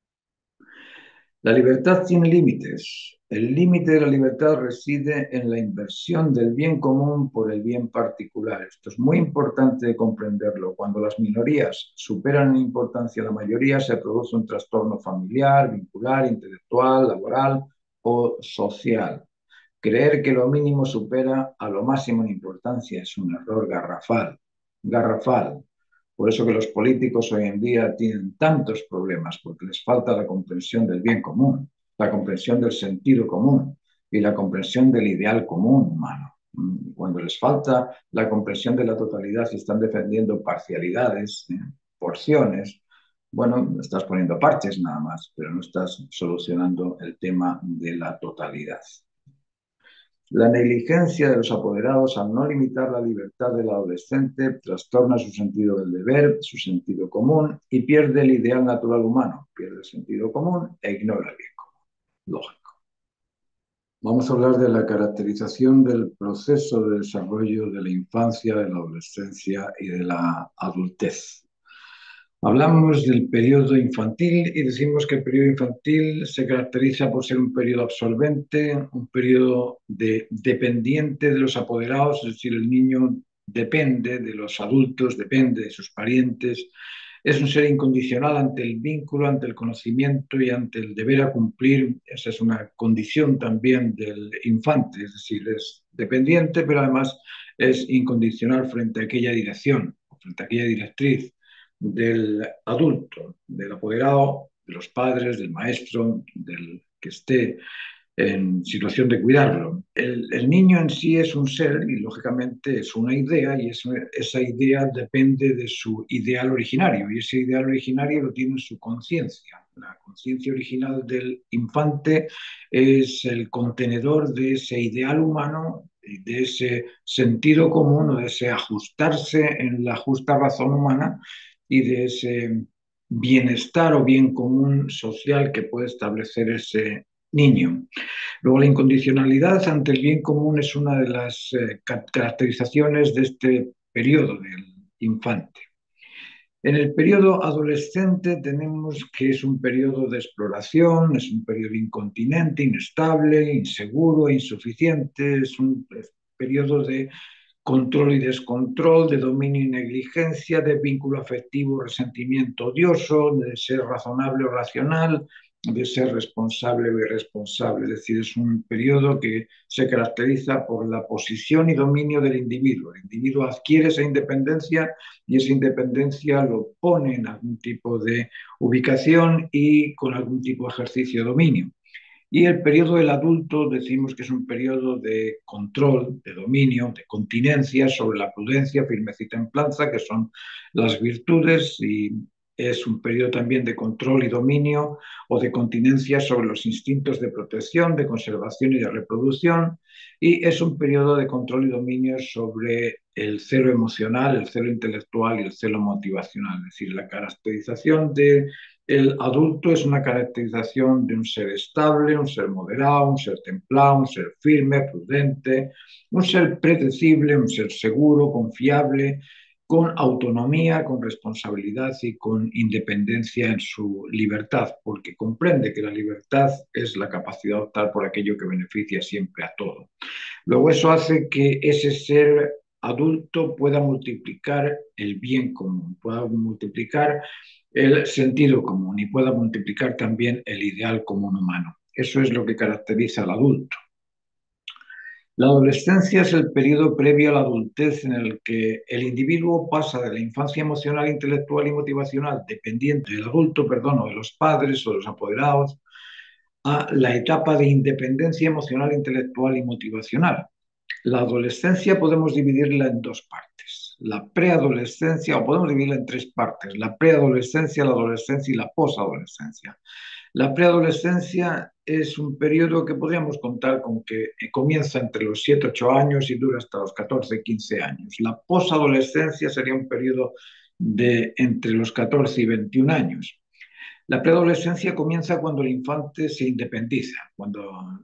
La libertad tiene límites. El límite de la libertad reside en la inversión del bien común por el bien particular. Esto es muy importante comprenderlo. Cuando las minorías superan en importancia a la mayoría, se produce un trastorno familiar, vincular, intelectual, laboral o social. Creer que lo mínimo supera a lo máximo en importancia es un error garrafal. Garrafal. Por eso que los políticos hoy en día tienen tantos problemas, porque les falta la comprensión del bien común, la comprensión del sentido común y la comprensión del ideal común humano. Cuando les falta la comprensión de la totalidad y están defendiendo parcialidades, porciones, bueno, estás poniendo parches nada más, pero no estás solucionando el tema de la totalidad. La negligencia de los apoderados al no limitar la libertad del adolescente trastorna su sentido del deber, su sentido común y pierde el ideal natural humano, pierde el sentido común e ignora el bien común. Lógico. Vamos a hablar de la caracterización del proceso de desarrollo de la infancia, de la adolescencia y de la adultez. Hablamos del periodo infantil y decimos que el periodo infantil se caracteriza por ser un periodo absorbente, un periodo dependiente de los apoderados, es decir, el niño depende de los adultos, depende de sus parientes, es un ser incondicional ante el vínculo, ante el conocimiento y ante el deber a cumplir. Esa es una condición también del infante, es decir, es dependiente, pero además es incondicional frente a aquella dirección, frente a aquella directriz del adulto, del apoderado, de los padres, del maestro, del que esté en situación de cuidarlo. El niño en sí es un ser y lógicamente es una idea y esa idea depende de su ideal originario y ese ideal originario lo tiene en su conciencia. La conciencia original del infante es el contenedor de ese ideal humano, de ese sentido común o de ese ajustarse en la justa razón humana y de ese bienestar o bien común social que puede establecer ese niño. Luego, la incondicionalidad ante el bien común es una de las caracterizaciones de este periodo del infante. En el periodo adolescente tenemos que es un periodo de exploración, es un periodo incontinente, inestable, inseguro, insuficiente, es un periodo de control y descontrol, de dominio y negligencia, de vínculo afectivo, resentimiento odioso, de ser razonable o racional, de ser responsable o irresponsable. Es decir, es un periodo que se caracteriza por la posición y dominio del individuo. El individuo adquiere esa independencia y esa independencia lo pone en algún tipo de ubicación y con algún tipo de ejercicio de dominio. Y el periodo del adulto decimos que es un periodo de control, de dominio, de continencia sobre la prudencia, firmeza y templanza, que son las virtudes, y es un periodo también de control y dominio o de continencia sobre los instintos de protección, de conservación y de reproducción, y es un periodo de control y dominio sobre el celo emocional, el celo intelectual y el celo motivacional, es decir, la caracterización de el adulto es una caracterización de un ser estable, un ser moderado, un ser templado, un ser firme, prudente, un ser predecible, un ser seguro, confiable, con autonomía, con responsabilidad y con independencia en su libertad, porque comprende que la libertad es la capacidad de optar por aquello que beneficia siempre a todo. Luego eso hace que ese ser adulto pueda multiplicar el bien común, pueda multiplicar el sentido común y pueda multiplicar también el ideal común humano. Eso es lo que caracteriza al adulto. La adolescencia es el periodo previo a la adultez en el que el individuo pasa de la infancia emocional, intelectual y motivacional dependiente del adulto, perdón, o de los padres o de los apoderados, a la etapa de independencia emocional, intelectual y motivacional. La adolescencia podemos dividirla en dos partes. La preadolescencia, o podemos dividirla en tres partes: la preadolescencia, la adolescencia y la posadolescencia. La preadolescencia es un periodo que podríamos contar con que comienza entre los 7, 8 años y dura hasta los 14, 15 años. La posadolescencia sería un periodo de entre los 14 y 21 años. La preadolescencia comienza cuando el infante se independiza, cuando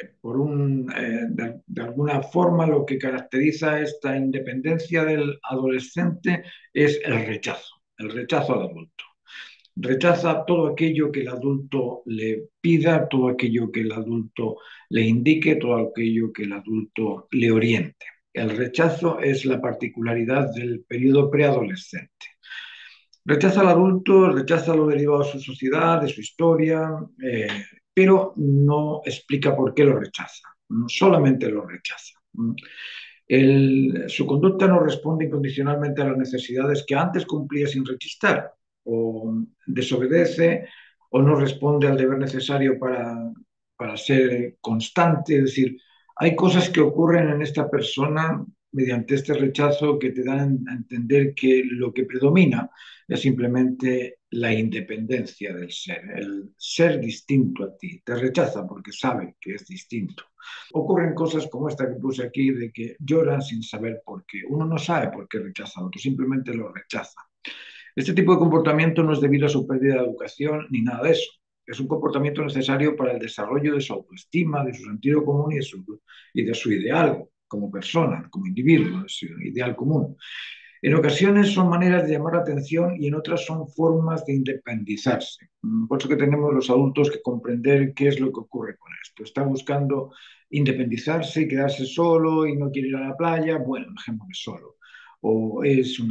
de alguna forma lo que caracteriza esta independencia del adolescente es el rechazo al adulto. Rechaza todo aquello que el adulto le pida, todo aquello que el adulto le indique, todo aquello que el adulto le oriente. El rechazo es la particularidad del periodo preadolescente. Rechaza al adulto, rechaza lo derivado de su sociedad, de su historia, pero no explica por qué lo rechaza, solamente lo rechaza. Su conducta no responde incondicionalmente a las necesidades que antes cumplía sin rechistar, o desobedece o no responde al deber necesario para ser constante. Es decir, hay cosas que ocurren en esta persona mediante este rechazo que te dan a entender que lo que predomina es simplemente la independencia del ser, el ser distinto a ti. Te rechaza porque sabe que es distinto. Ocurren cosas como esta que puse aquí, de que lloran sin saber por qué. Uno no sabe por qué rechaza al otro, simplemente lo rechaza. Este tipo de comportamiento no es debido a su pérdida de educación ni nada de eso. Es un comportamiento necesario para el desarrollo de su autoestima, de su sentido común y de su ideal como persona, como individuo, de su ideal común. En ocasiones son maneras de llamar la atención y en otras son formas de independizarse. Por eso que tenemos los adultos que comprender qué es lo que ocurre con esto. Está buscando independizarse y quedarse solo y no quiere ir a la playa, bueno, dejémosle solo. O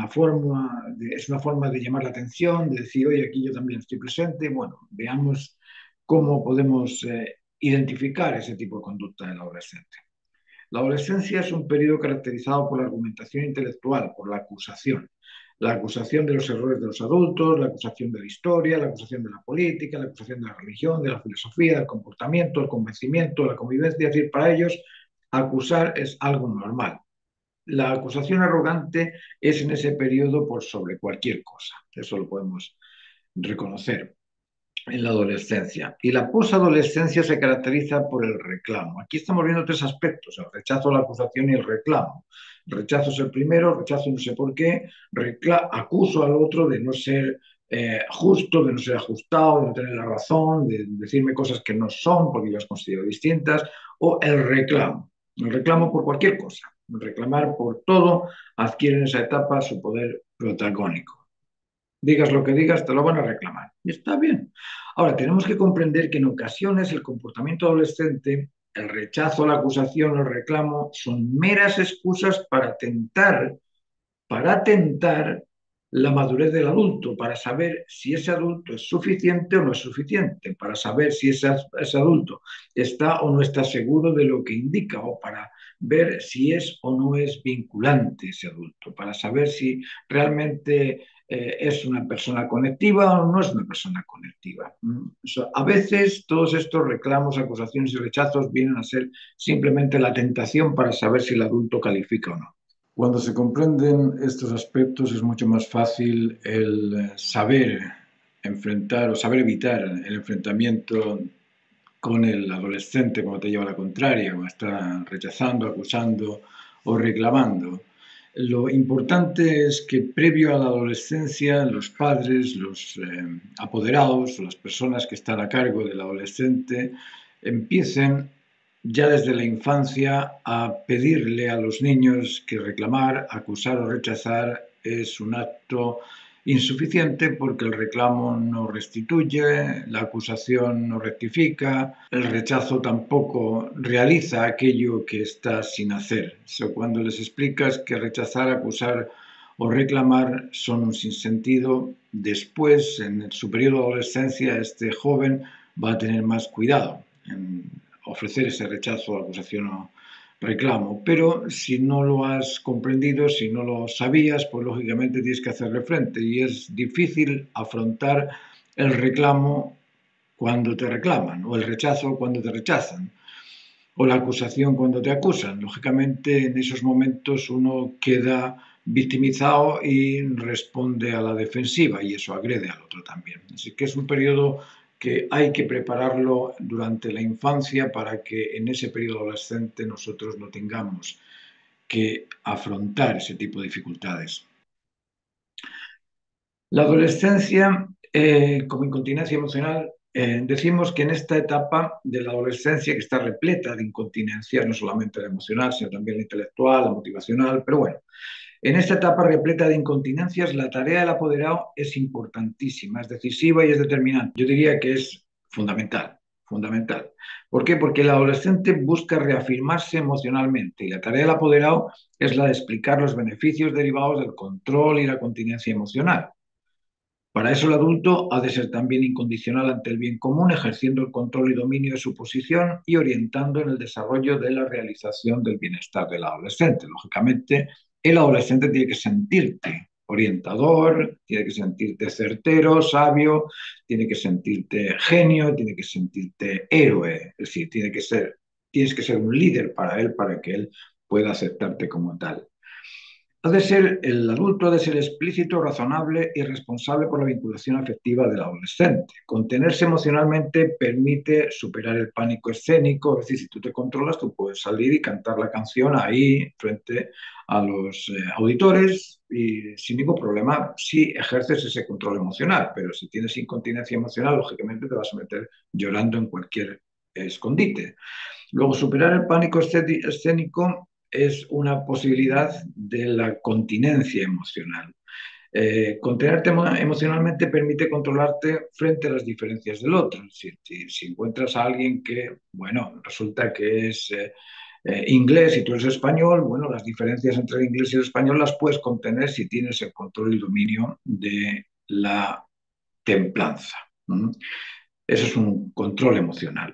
es una forma de llamar la atención, de decir, oye, aquí yo también estoy presente. Bueno, veamos cómo podemos identificar ese tipo de conducta del adolescente. La adolescencia es un periodo caracterizado por la argumentación intelectual, por la acusación de los errores de los adultos, la acusación de la historia, la acusación de la política, la acusación de la religión, de la filosofía, del comportamiento, el convencimiento, la convivencia. Es decir, para ellos acusar es algo normal. La acusación arrogante es en ese periodo por sobre cualquier cosa. Eso lo podemos reconocer en la adolescencia. Y la posadolescencia se caracteriza por el reclamo. Aquí estamos viendo tres aspectos: el rechazo, la acusación y el reclamo. El rechazo es el primero, rechazo no sé por qué, acuso al otro de no ser justo, de no ser ajustado, de no tener la razón, de decirme cosas que no son porque yo las considero distintas, o el reclamo por cualquier cosa. Reclamar por todo adquiere en esa etapa su poder protagónico. Digas lo que digas, te lo van a reclamar. Y está bien. Ahora, tenemos que comprender que en ocasiones el comportamiento adolescente, el rechazo, la acusación, el reclamo, son meras excusas para tentar la madurez del adulto, para saber si ese adulto es suficiente o no es suficiente, para saber si ese adulto está o no está seguro de lo que indica, o para ver si es o no es vinculante ese adulto, para saber si realmente es una persona conectiva o no es una persona conectiva. A veces todos estos reclamos, acusaciones y rechazos vienen a ser simplemente la tentación para saber si el adulto califica o no. Cuando se comprenden estos aspectos es mucho más fácil el saber enfrentar o saber evitar el enfrentamiento con el adolescente cuando te lleva a la contraria, o está rechazando, acusando o reclamando. Lo importante es que previo a la adolescencia los padres, los apoderados o las personas que están a cargo del adolescente empiecen ya desde la infancia a pedirle a los niños que reclamar, acusar o rechazar es un acto insuficiente, porque el reclamo no restituye, la acusación no rectifica, el rechazo tampoco realiza aquello que está sin hacer. Cuando les explicas que rechazar, acusar o reclamar son un sinsentido, después, en su periodo de adolescencia, este joven va a tener más cuidado en ofrecer ese rechazo, acusación reclamo. Pero si no lo has comprendido, si no lo sabías, pues lógicamente tienes que hacerle frente. Y es difícil afrontar el reclamo cuando te reclaman, o el rechazo cuando te rechazan, o la acusación cuando te acusan. Lógicamente, en esos momentos uno queda victimizado y responde a la defensiva y eso agrede al otro también. Así que es un periodo que hay que prepararlo durante la infancia para que en ese periodo adolescente nosotros no tengamos que afrontar ese tipo de dificultades. La adolescencia, como incontinencia emocional, decimos que en esta etapa de la adolescencia, que está repleta de incontinencia, no solamente la emocional, sino también la intelectual, la motivacional, pero bueno, en esta etapa repleta de incontinencias, la tarea del apoderado es importantísima, es decisiva y es determinante. Yo diría que es fundamental, fundamental. ¿Por qué? Porque el adolescente busca reafirmarse emocionalmente y la tarea del apoderado es la de explicar los beneficios derivados del control y la continencia emocional. Para eso el adulto ha de ser también incondicional ante el bien común, ejerciendo el control y dominio de su posición y orientando en el desarrollo de la realización del bienestar del adolescente. Lógicamente, el adolescente tiene que sentirte orientador, tiene que sentirte certero, sabio, tiene que sentirte genio, tiene que sentirte héroe. Es decir, tienes que ser un líder para él, para que él pueda aceptarte como tal. El adulto ha de ser explícito, razonable y responsable por la vinculación afectiva del adolescente. Contenerse emocionalmente permite superar el pánico escénico, es decir, si tú te controlas, tú puedes salir y cantar la canción ahí frente a los auditores y sin ningún problema si ejerces ese control emocional, pero si tienes incontinencia emocional, lógicamente te vas a meter llorando en cualquier escondite. Luego, superar el pánico escénico es una posibilidad de la continencia emocional. Contenerte emocionalmente permite controlarte frente a las diferencias del otro. Si encuentras a alguien que, bueno, resulta que es inglés y tú eres español, bueno, las diferencias entre el inglés y el español las puedes contener si tienes el control y dominio de la templanza. ¿Mm? Eso es un control emocional.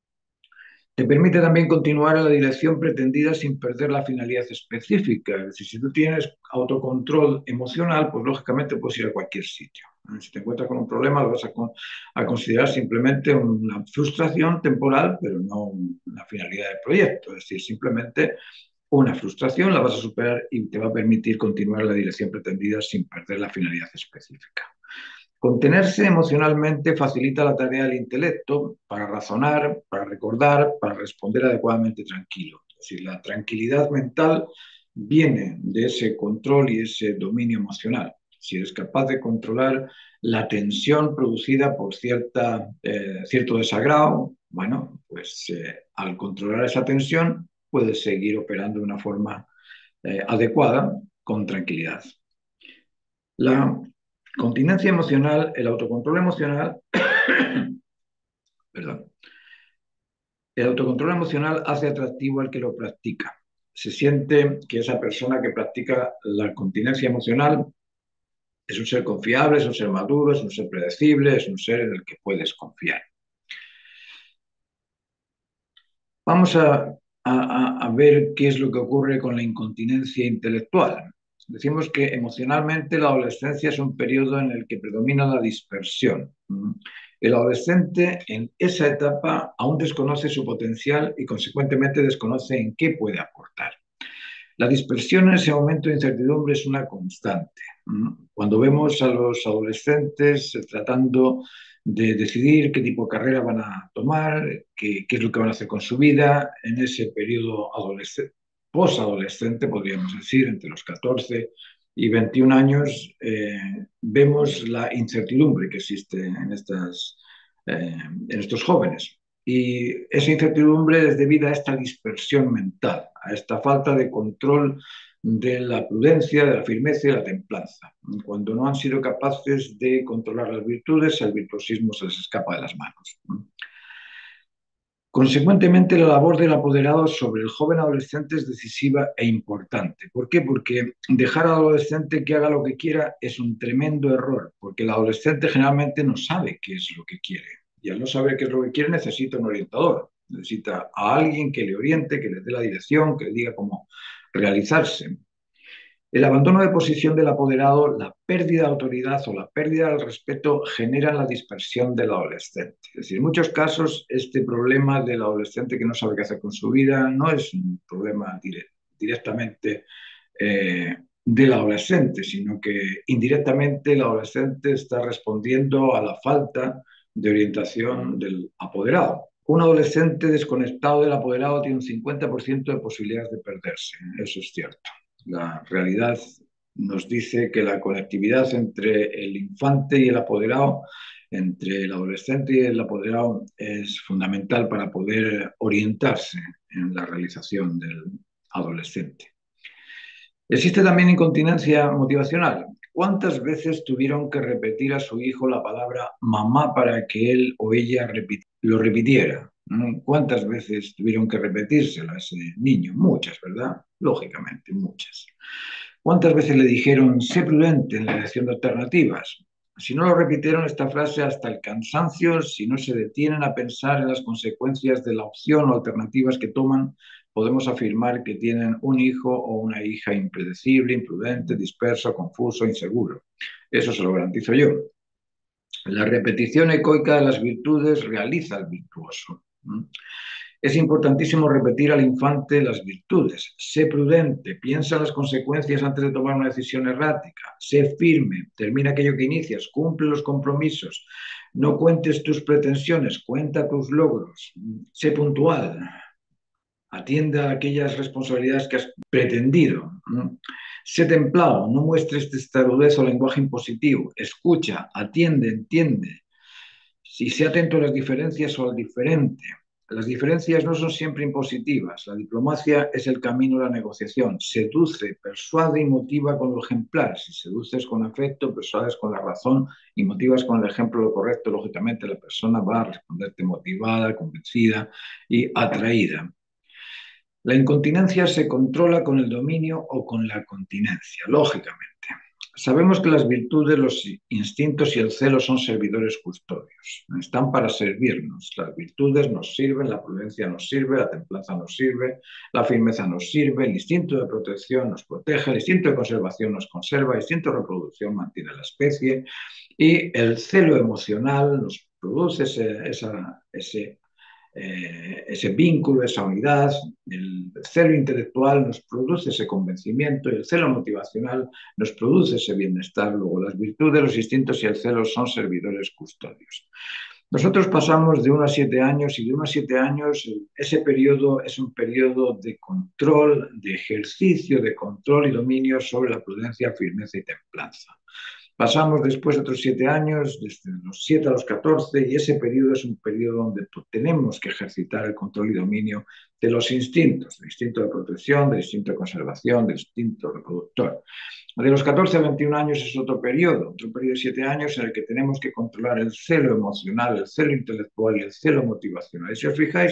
Te permite también continuar en la dirección pretendida sin perder la finalidad específica. Es decir, si tú tienes autocontrol emocional, pues lógicamente puedes ir a cualquier sitio. Si te encuentras con un problema, lo vas a considerar simplemente una frustración temporal, pero no una finalidad del proyecto. Es decir, simplemente una frustración la vas a superar y te va a permitir continuar en la dirección pretendida sin perder la finalidad específica. Contenerse emocionalmente facilita la tarea del intelecto para razonar, para recordar, para responder adecuadamente tranquilo. Es decir, la tranquilidad mental viene de ese control y ese dominio emocional. Si eres capaz de controlar la tensión producida por cierto desagrado, bueno, pues al controlar esa tensión puedes seguir operando de una forma adecuada con tranquilidad. La continencia emocional, el autocontrol emocional, perdón, el autocontrol emocional hace atractivo al que lo practica. Se siente que esa persona que practica la continencia emocional es un ser confiable, es un ser maduro, es un ser predecible, es un ser en el que puedes confiar. Vamos a ver qué es lo que ocurre con la incontinencia intelectual. Decimos que emocionalmente la adolescencia es un periodo en el que predomina la dispersión. El adolescente en esa etapa aún desconoce su potencial y consecuentemente desconoce en qué puede aportar. La dispersión en ese momento de incertidumbre es una constante. Cuando vemos a los adolescentes tratando de decidir qué tipo de carrera van a tomar, qué es lo que van a hacer con su vida, en ese periodo posadolescente, podríamos decir, entre los 14 y 21 años, vemos la incertidumbre que existe en estos jóvenes. Y esa incertidumbre es debida a esta dispersión mental, a esta falta de control de la prudencia, de la firmeza y la templanza. Cuando no han sido capaces de controlar las virtudes, el virtuosismo se les escapa de las manos. Consecuentemente, la labor del apoderado sobre el joven adolescente es decisiva e importante. ¿Por qué? Porque dejar al adolescente que haga lo que quiera es un tremendo error, porque el adolescente generalmente no sabe qué es lo que quiere. Y al no saber qué es lo que quiere, necesita un orientador. necesita a alguien que le oriente, que le dé la dirección, que le diga cómo realizarse. El abandono de posición del apoderado, la pérdida de autoridad o la pérdida del respeto generan la dispersión del adolescente. Es decir, en muchos casos este problema del adolescente que no sabe qué hacer con su vida no es un problema directamente del adolescente, sino que indirectamente el adolescente está respondiendo a la falta de orientación del apoderado. Un adolescente desconectado del apoderado tiene un 50% de posibilidades de perderse, eso es cierto. La realidad nos dice que la conectividad entre el infante y el apoderado, entre el adolescente y el apoderado, es fundamental para poder orientarse en la realización del adolescente. Existe también incontinencia motivacional. ¿Cuántas veces tuvieron que repetir a su hijo la palabra mamá para que él o ella lo repitiera? ¿Cuántas veces tuvieron que repetírselo a ese niño? Muchas, ¿verdad? Lógicamente, muchas. ¿Cuántas veces le dijeron, sé prudente en la elección de alternativas? Si no lo repitieron esta frase hasta el cansancio, si no se detienen a pensar en las consecuencias de la opción o alternativas que toman, podemos afirmar que tienen un hijo o una hija impredecible, imprudente, disperso, confuso, inseguro. Eso se lo garantizo yo. La repetición ecoica de las virtudes realiza al virtuoso. Es importantísimo repetir al infante las virtudes. Sé prudente, piensa en las consecuencias antes de tomar una decisión errática. Sé firme, termina aquello que inicias, cumple los compromisos. No cuentes tus pretensiones, cuenta tus logros. Sé puntual, atienda a aquellas responsabilidades que has pretendido. Sé templado, no muestres testarudez o lenguaje impositivo. Escucha, atiende, entiende. Si sé atento a las diferencias o al diferente. Las diferencias no son siempre impositivas. La diplomacia es el camino de la negociación. Seduce, persuade y motiva con lo ejemplar. Si seduces con afecto, persuades con la razón y motivas con el ejemplo lo correcto, lógicamente la persona va a responderte motivada, convencida y atraída. La incontinencia se controla con el dominio o con la continencia, lógicamente. Sabemos que las virtudes, los instintos y el celo son servidores custodios. Están para servirnos. Las virtudes nos sirven, la prudencia nos sirve, la templanza nos sirve, la firmeza nos sirve, el instinto de protección nos protege, el instinto de conservación nos conserva, el instinto de reproducción mantiene la especie y el celo emocional nos produce ese vínculo, esa unidad. El celo intelectual nos produce ese convencimiento y el celo motivacional nos produce ese bienestar. Luego, las virtudes, los instintos y el celo son servidores custodios. Nosotros pasamos de 1 a 7 años y de 1 a 7 años ese periodo es un periodo de control, de ejercicio de control y dominio sobre la prudencia, firmeza y templanza. Pasamos después otros 7 años, desde los 7 a los 14, y ese periodo es un periodo donde tenemos que ejercitar el control y dominio de los instintos, del instinto de protección, del instinto de conservación, del instinto reproductor. De los 14 a 21 años es otro periodo de 7 años en el que tenemos que controlar el celo emocional, el celo intelectual y el celo motivacional. Y si os fijáis,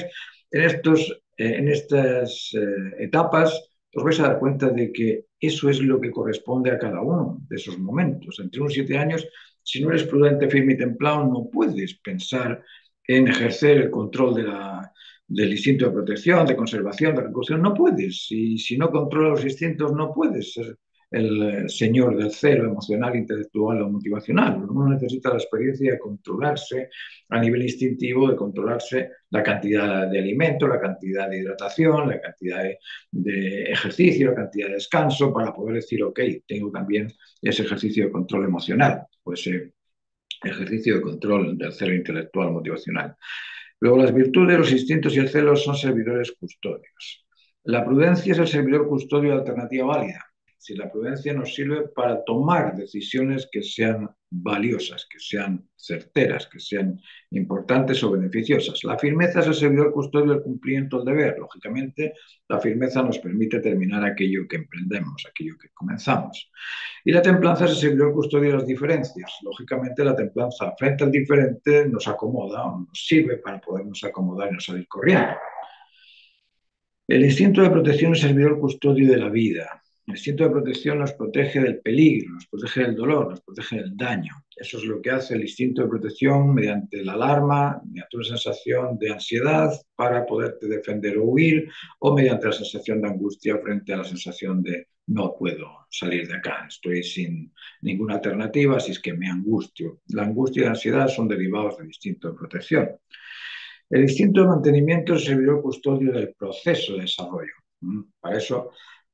en estas etapas, os vais a dar cuenta de que eso es lo que corresponde a cada uno de esos momentos. Entre unos 7 años, si no eres prudente, firme y templado, no puedes pensar en ejercer el control del instinto de protección, de conservación, de reproducción. No puedes. Si no controlas los instintos, no puedes ser el señor del celo emocional, intelectual o motivacional. Uno necesita la experiencia de controlarse a nivel instintivo, de controlarse la cantidad de alimento, la cantidad de hidratación, la cantidad de ejercicio, la cantidad de descanso, para poder decir, ok, tengo también ese ejercicio de control emocional, o ese ejercicio de control del celo intelectual motivacional. Luego, las virtudes, los instintos y el celo son servidores custodios. La prudencia es el servidor custodio de alternativa válida. Si la prudencia nos sirve para tomar decisiones que sean valiosas, que sean certeras, que sean importantes o beneficiosas. La firmeza es el servidor custodio del cumplimiento del deber. Lógicamente, la firmeza nos permite terminar aquello que emprendemos, aquello que comenzamos. Y la templanza es el servidor custodio de las diferencias. Lógicamente, la templanza frente al diferente nos acomoda o nos sirve para podernos acomodar y no salir corriendo. El instinto de protección es el servidor custodio de la vida. El instinto de protección nos protege del peligro, nos protege del dolor, nos protege del daño. Eso es lo que hace el instinto de protección mediante la alarma, mediante una sensación de ansiedad para poderte defender o huir, o mediante la sensación de angustia frente a la sensación de no puedo salir de acá, estoy sin ninguna alternativa, así es que me angustio. La angustia y la ansiedad son derivados del instinto de protección. El instinto de mantenimiento es el servidor custodio del proceso de desarrollo. Para eso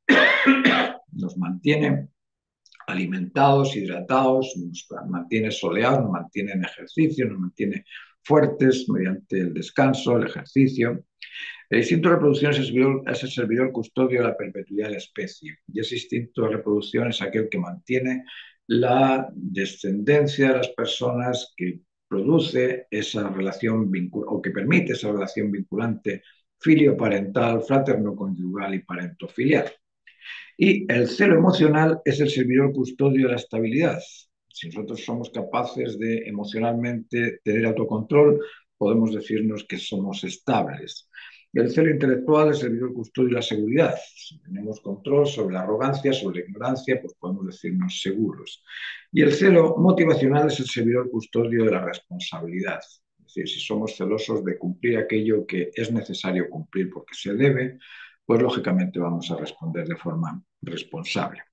nos mantiene alimentados, hidratados, nos mantiene soleados, nos mantiene en ejercicio, nos mantiene fuertes mediante el descanso, el ejercicio. El instinto de reproducción es el servidor custodio de la perpetuidad de la especie, y ese instinto de reproducción es aquel que mantiene la descendencia de las personas, que produce esa relación o que permite esa relación vinculante filioparental, fraterno-conyugal y parentofilial. Y el celo emocional es el servidor custodio de la estabilidad. Si nosotros somos capaces de emocionalmente tener autocontrol, podemos decirnos que somos estables. El celo intelectual es el servidor custodio de la seguridad. Si tenemos control sobre la arrogancia, sobre la ignorancia, pues podemos decirnos seguros. Y el celo motivacional es el servidor custodio de la responsabilidad. Es decir, si somos celosos de cumplir aquello que es necesario cumplir porque se debe, pues lógicamente vamos a responder de forma responsable.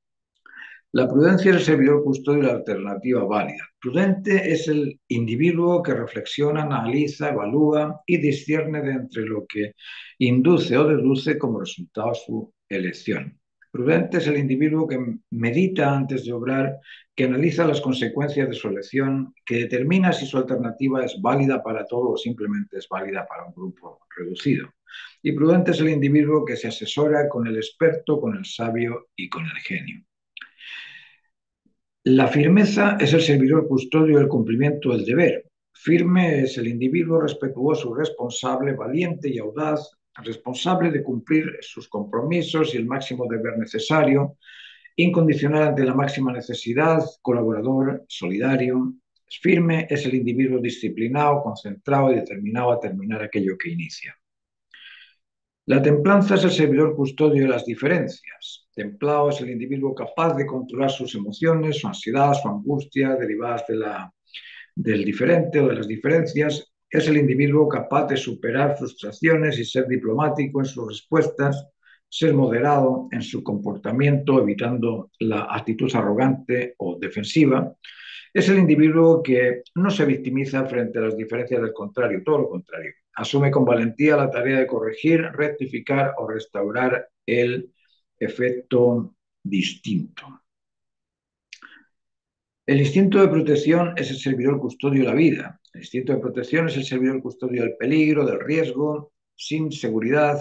La prudencia es el servidor custodio de la alternativa válida. Prudente es el individuo que reflexiona, analiza, evalúa y discierne de entre lo que induce o deduce como resultado su elección. Prudente es el individuo que medita antes de obrar, que analiza las consecuencias de su elección, que determina si su alternativa es válida para todo o simplemente es válida para un grupo reducido. Y prudente es el individuo que se asesora con el experto, con el sabio y con el genio. La firmeza es el servidor custodio del cumplimiento del deber. Firme es el individuo respetuoso, responsable, valiente y audaz, responsable de cumplir sus compromisos y el máximo deber necesario, incondicional ante la máxima necesidad, colaborador, solidario. Firme es el individuo disciplinado, concentrado y determinado a terminar aquello que inicia. La templanza es el servidor custodio de las diferencias. Templado es el individuo capaz de controlar sus emociones, su ansiedad, su angustia, derivadas del diferente o de las diferencias. Es el individuo capaz de superar frustraciones y ser diplomático en sus respuestas, ser moderado en su comportamiento, evitando la actitud arrogante o defensiva. Es el individuo que no se victimiza frente a las diferencias del contrario, todo lo contrario. Asume con valentía la tarea de corregir, rectificar o restaurar el efecto distinto. El instinto de protección es el servidor custodio de la vida. El instinto de protección es el servidor custodio del peligro, del riesgo. Sin seguridad,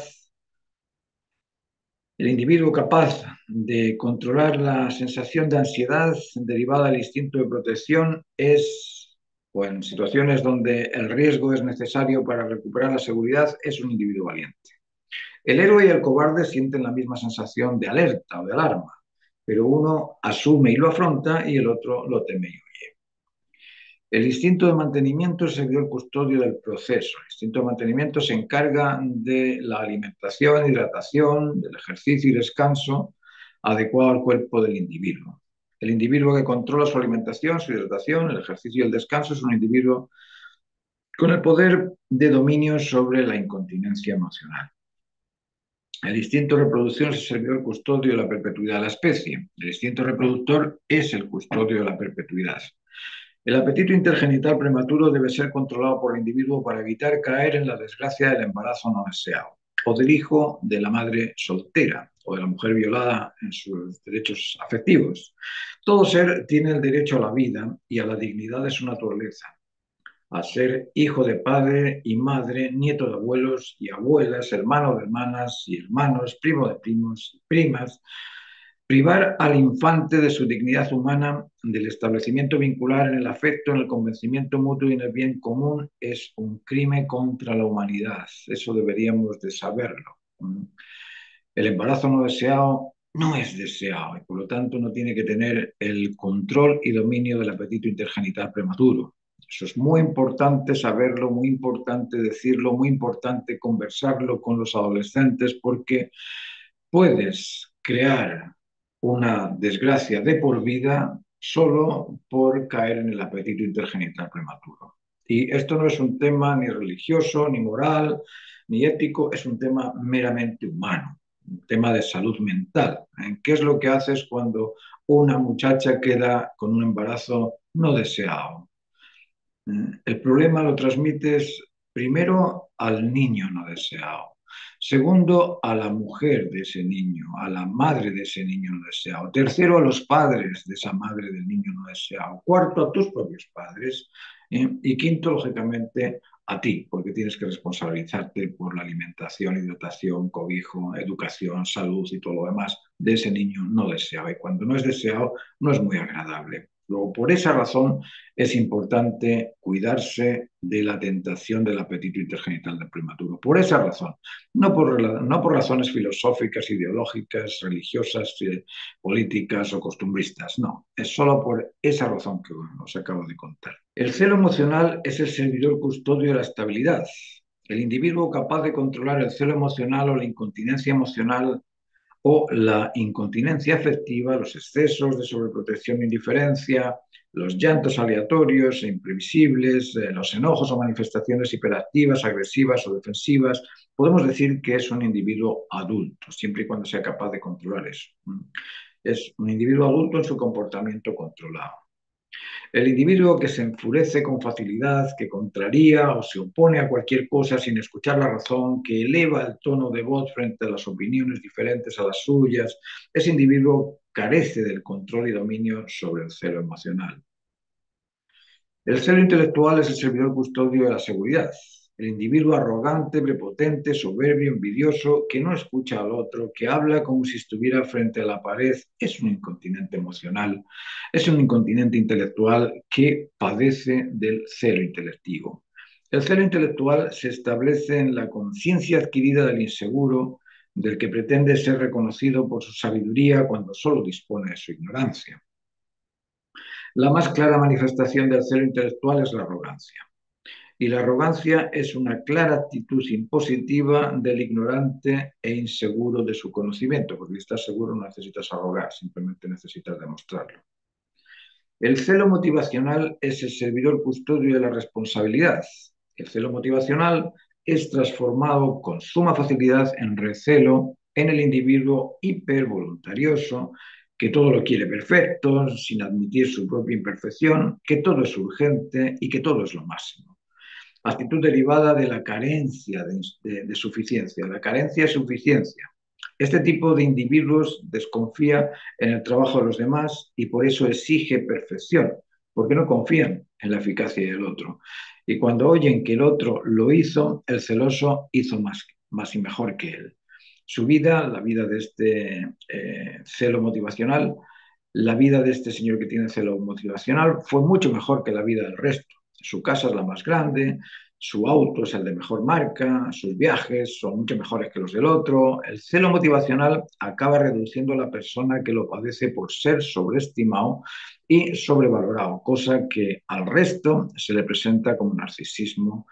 el individuo capaz de controlar la sensación de ansiedad derivada del instinto de protección es, o en situaciones donde el riesgo es necesario para recuperar la seguridad, es un individuo valiente. El héroe y el cobarde sienten la misma sensación de alerta o de alarma, pero uno asume y lo afronta y el otro lo teme y huye. El instinto de mantenimiento es el servidor custodio del proceso. El instinto de mantenimiento se encarga de la alimentación, hidratación, del ejercicio y descanso adecuado al cuerpo del individuo. El individuo que controla su alimentación, su hidratación, el ejercicio y el descanso es un individuo con el poder de dominio sobre la incontinencia emocional. El instinto de reproducción es el servidor custodio de la perpetuidad de la especie. El instinto reproductor es el custodio de la perpetuidad. El apetito intergenital prematuro debe ser controlado por el individuo para evitar caer en la desgracia del embarazo no deseado, o del hijo de la madre soltera, o de la mujer violada en sus derechos afectivos. Todo ser tiene el derecho a la vida y a la dignidad de su naturaleza, a ser hijo de padre y madre, nieto de abuelos y abuelas, hermano de hermanas y hermanos, primo de primos y primas. Privar al infante de su dignidad humana, del establecimiento vincular en el afecto, en el convencimiento mutuo y en el bien común es un crimen contra la humanidad. Eso deberíamos de saberlo. El embarazo no deseado no es deseado y por lo tanto no tiene que tener el control y dominio del apetito intergenital prematuro. Eso es muy importante saberlo, muy importante decirlo, muy importante conversarlo con los adolescentes porque puedes crear una desgracia de por vida solo por caer en el apetito intergenital prematuro. Y esto no es un tema ni religioso, ni moral, ni ético, es un tema meramente humano, un tema de salud mental. ¿Qué es lo que haces cuando una muchacha queda con un embarazo no deseado? El problema lo transmites primero al niño no deseado, segundo a la mujer de ese niño, a la madre de ese niño no deseado, tercero a los padres de esa madre del niño no deseado, cuarto a tus propios padres, y quinto, lógicamente, a ti, porque tienes que responsabilizarte por la alimentación, hidratación, cobijo, educación, salud y todo lo demás de ese niño no deseado. Y cuando no es deseado, no es muy agradable. Luego, por esa razón, es importante cuidarse de la tentación del apetito intergenital del prematuro. Por esa razón, no por razones filosóficas, ideológicas, religiosas, políticas o costumbristas, no. Es solo por esa razón que os acabo de contar. El celo emocional es el servidor custodio de la estabilidad. El individuo capaz de controlar el celo emocional o la incontinencia emocional o la incontinencia afectiva, los excesos de sobreprotección e indiferencia, los llantos aleatorios e imprevisibles, los enojos o manifestaciones hiperactivas, agresivas o defensivas. Podemos decir que es un individuo adulto, siempre y cuando sea capaz de controlar eso. Es un individuo adulto en su comportamiento controlado. El individuo que se enfurece con facilidad, que contraría o se opone a cualquier cosa sin escuchar la razón, que eleva el tono de voz frente a las opiniones diferentes a las suyas, ese individuo carece del control y dominio sobre el celo emocional. El celo intelectual es el servidor custodio de la seguridad. El individuo arrogante, prepotente, soberbio, envidioso, que no escucha al otro, que habla como si estuviera frente a la pared, es un incontinente emocional, es un incontinente intelectual que padece del celo intelectivo. El celo intelectual se establece en la conciencia adquirida del inseguro, del que pretende ser reconocido por su sabiduría cuando solo dispone de su ignorancia. La más clara manifestación del celo intelectual es la arrogancia. Y la arrogancia es una clara actitud impositiva del ignorante e inseguro de su conocimiento, porque si estás seguro no necesitas arrogar, simplemente necesitas demostrarlo. El celo motivacional es el servidor custodio de la responsabilidad. El celo motivacional es transformado con suma facilidad en recelo en el individuo hipervoluntarioso, que todo lo quiere perfecto, sin admitir su propia imperfección, que todo es urgente y que todo es lo máximo. Actitud derivada de la carencia de suficiencia. La carencia de suficiencia. Este tipo de individuos desconfía en el trabajo de los demás y por eso exige perfección, porque no confían en la eficacia del otro. Y cuando oyen que el otro lo hizo, el celoso hizo más y mejor que él. Su vida, la vida de este celo motivacional, la vida de este señor que tiene celo motivacional fue mucho mejor que la vida del resto. Su casa es la más grande, su auto es el de mejor marca, sus viajes son mucho mejores que los del otro. El celo motivacional acaba reduciendo a la persona que lo padece por ser sobreestimado y sobrevalorado, cosa que al resto se le presenta como narcisismo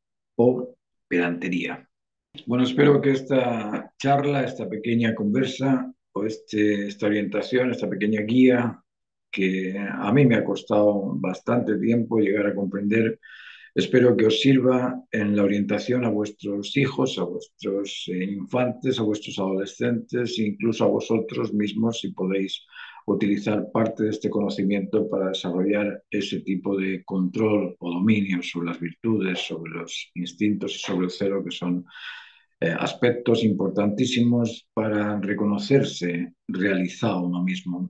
o pedantería. Bueno, espero que esta charla, esta pequeña conversa o esta orientación, esta pequeña guía que a mí me ha costado bastante tiempo llegar a comprender, espero que os sirva en la orientación a vuestros hijos, a vuestros infantes, a vuestros adolescentes, incluso a vosotros mismos, si podéis utilizar parte de este conocimiento para desarrollar ese tipo de control o dominio sobre las virtudes, sobre los instintos y sobre el celo, que son aspectos importantísimos para reconocerse realizado uno mismo.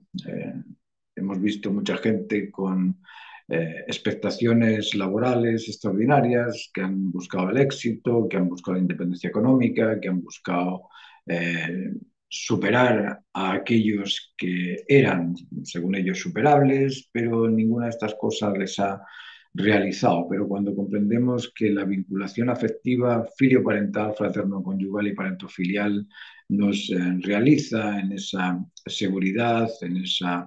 Hemos visto mucha gente con expectaciones laborales extraordinarias, que han buscado el éxito, que han buscado la independencia económica, que han buscado superar a aquellos que eran, según ellos, superables, pero ninguna de estas cosas les ha realizado. Pero cuando comprendemos que la vinculación afectiva filioparental, fraterno-conyugal y parentofilial nos realiza en esa seguridad, en esa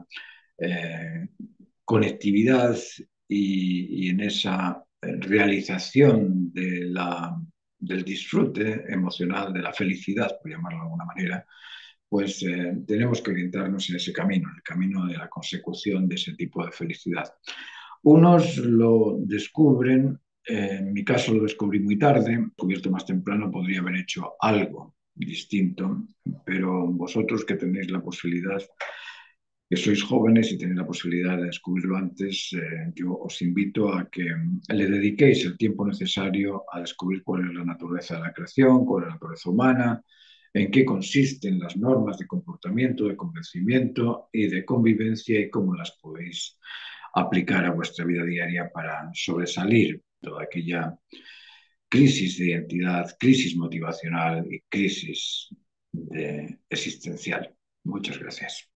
conectividad y en esa realización del disfrute emocional, de la felicidad, por llamarlo de alguna manera, pues tenemos que orientarnos en ese camino, el camino de la consecución de ese tipo de felicidad. Unos lo descubren, en mi caso lo descubrí muy tarde, descubierto más temprano podría haber hecho algo distinto, pero vosotros que tenéis la posibilidad, que sois jóvenes y tenéis la posibilidad de descubrirlo antes, yo os invito a que le dediquéis el tiempo necesario a descubrir cuál es la naturaleza de la creación, cuál es la naturaleza humana, en qué consisten las normas de comportamiento, de convencimiento y de convivencia y cómo las podéis aplicar a vuestra vida diaria para sobresalir toda aquella crisis de identidad, crisis motivacional y crisis existencial. Muchas gracias.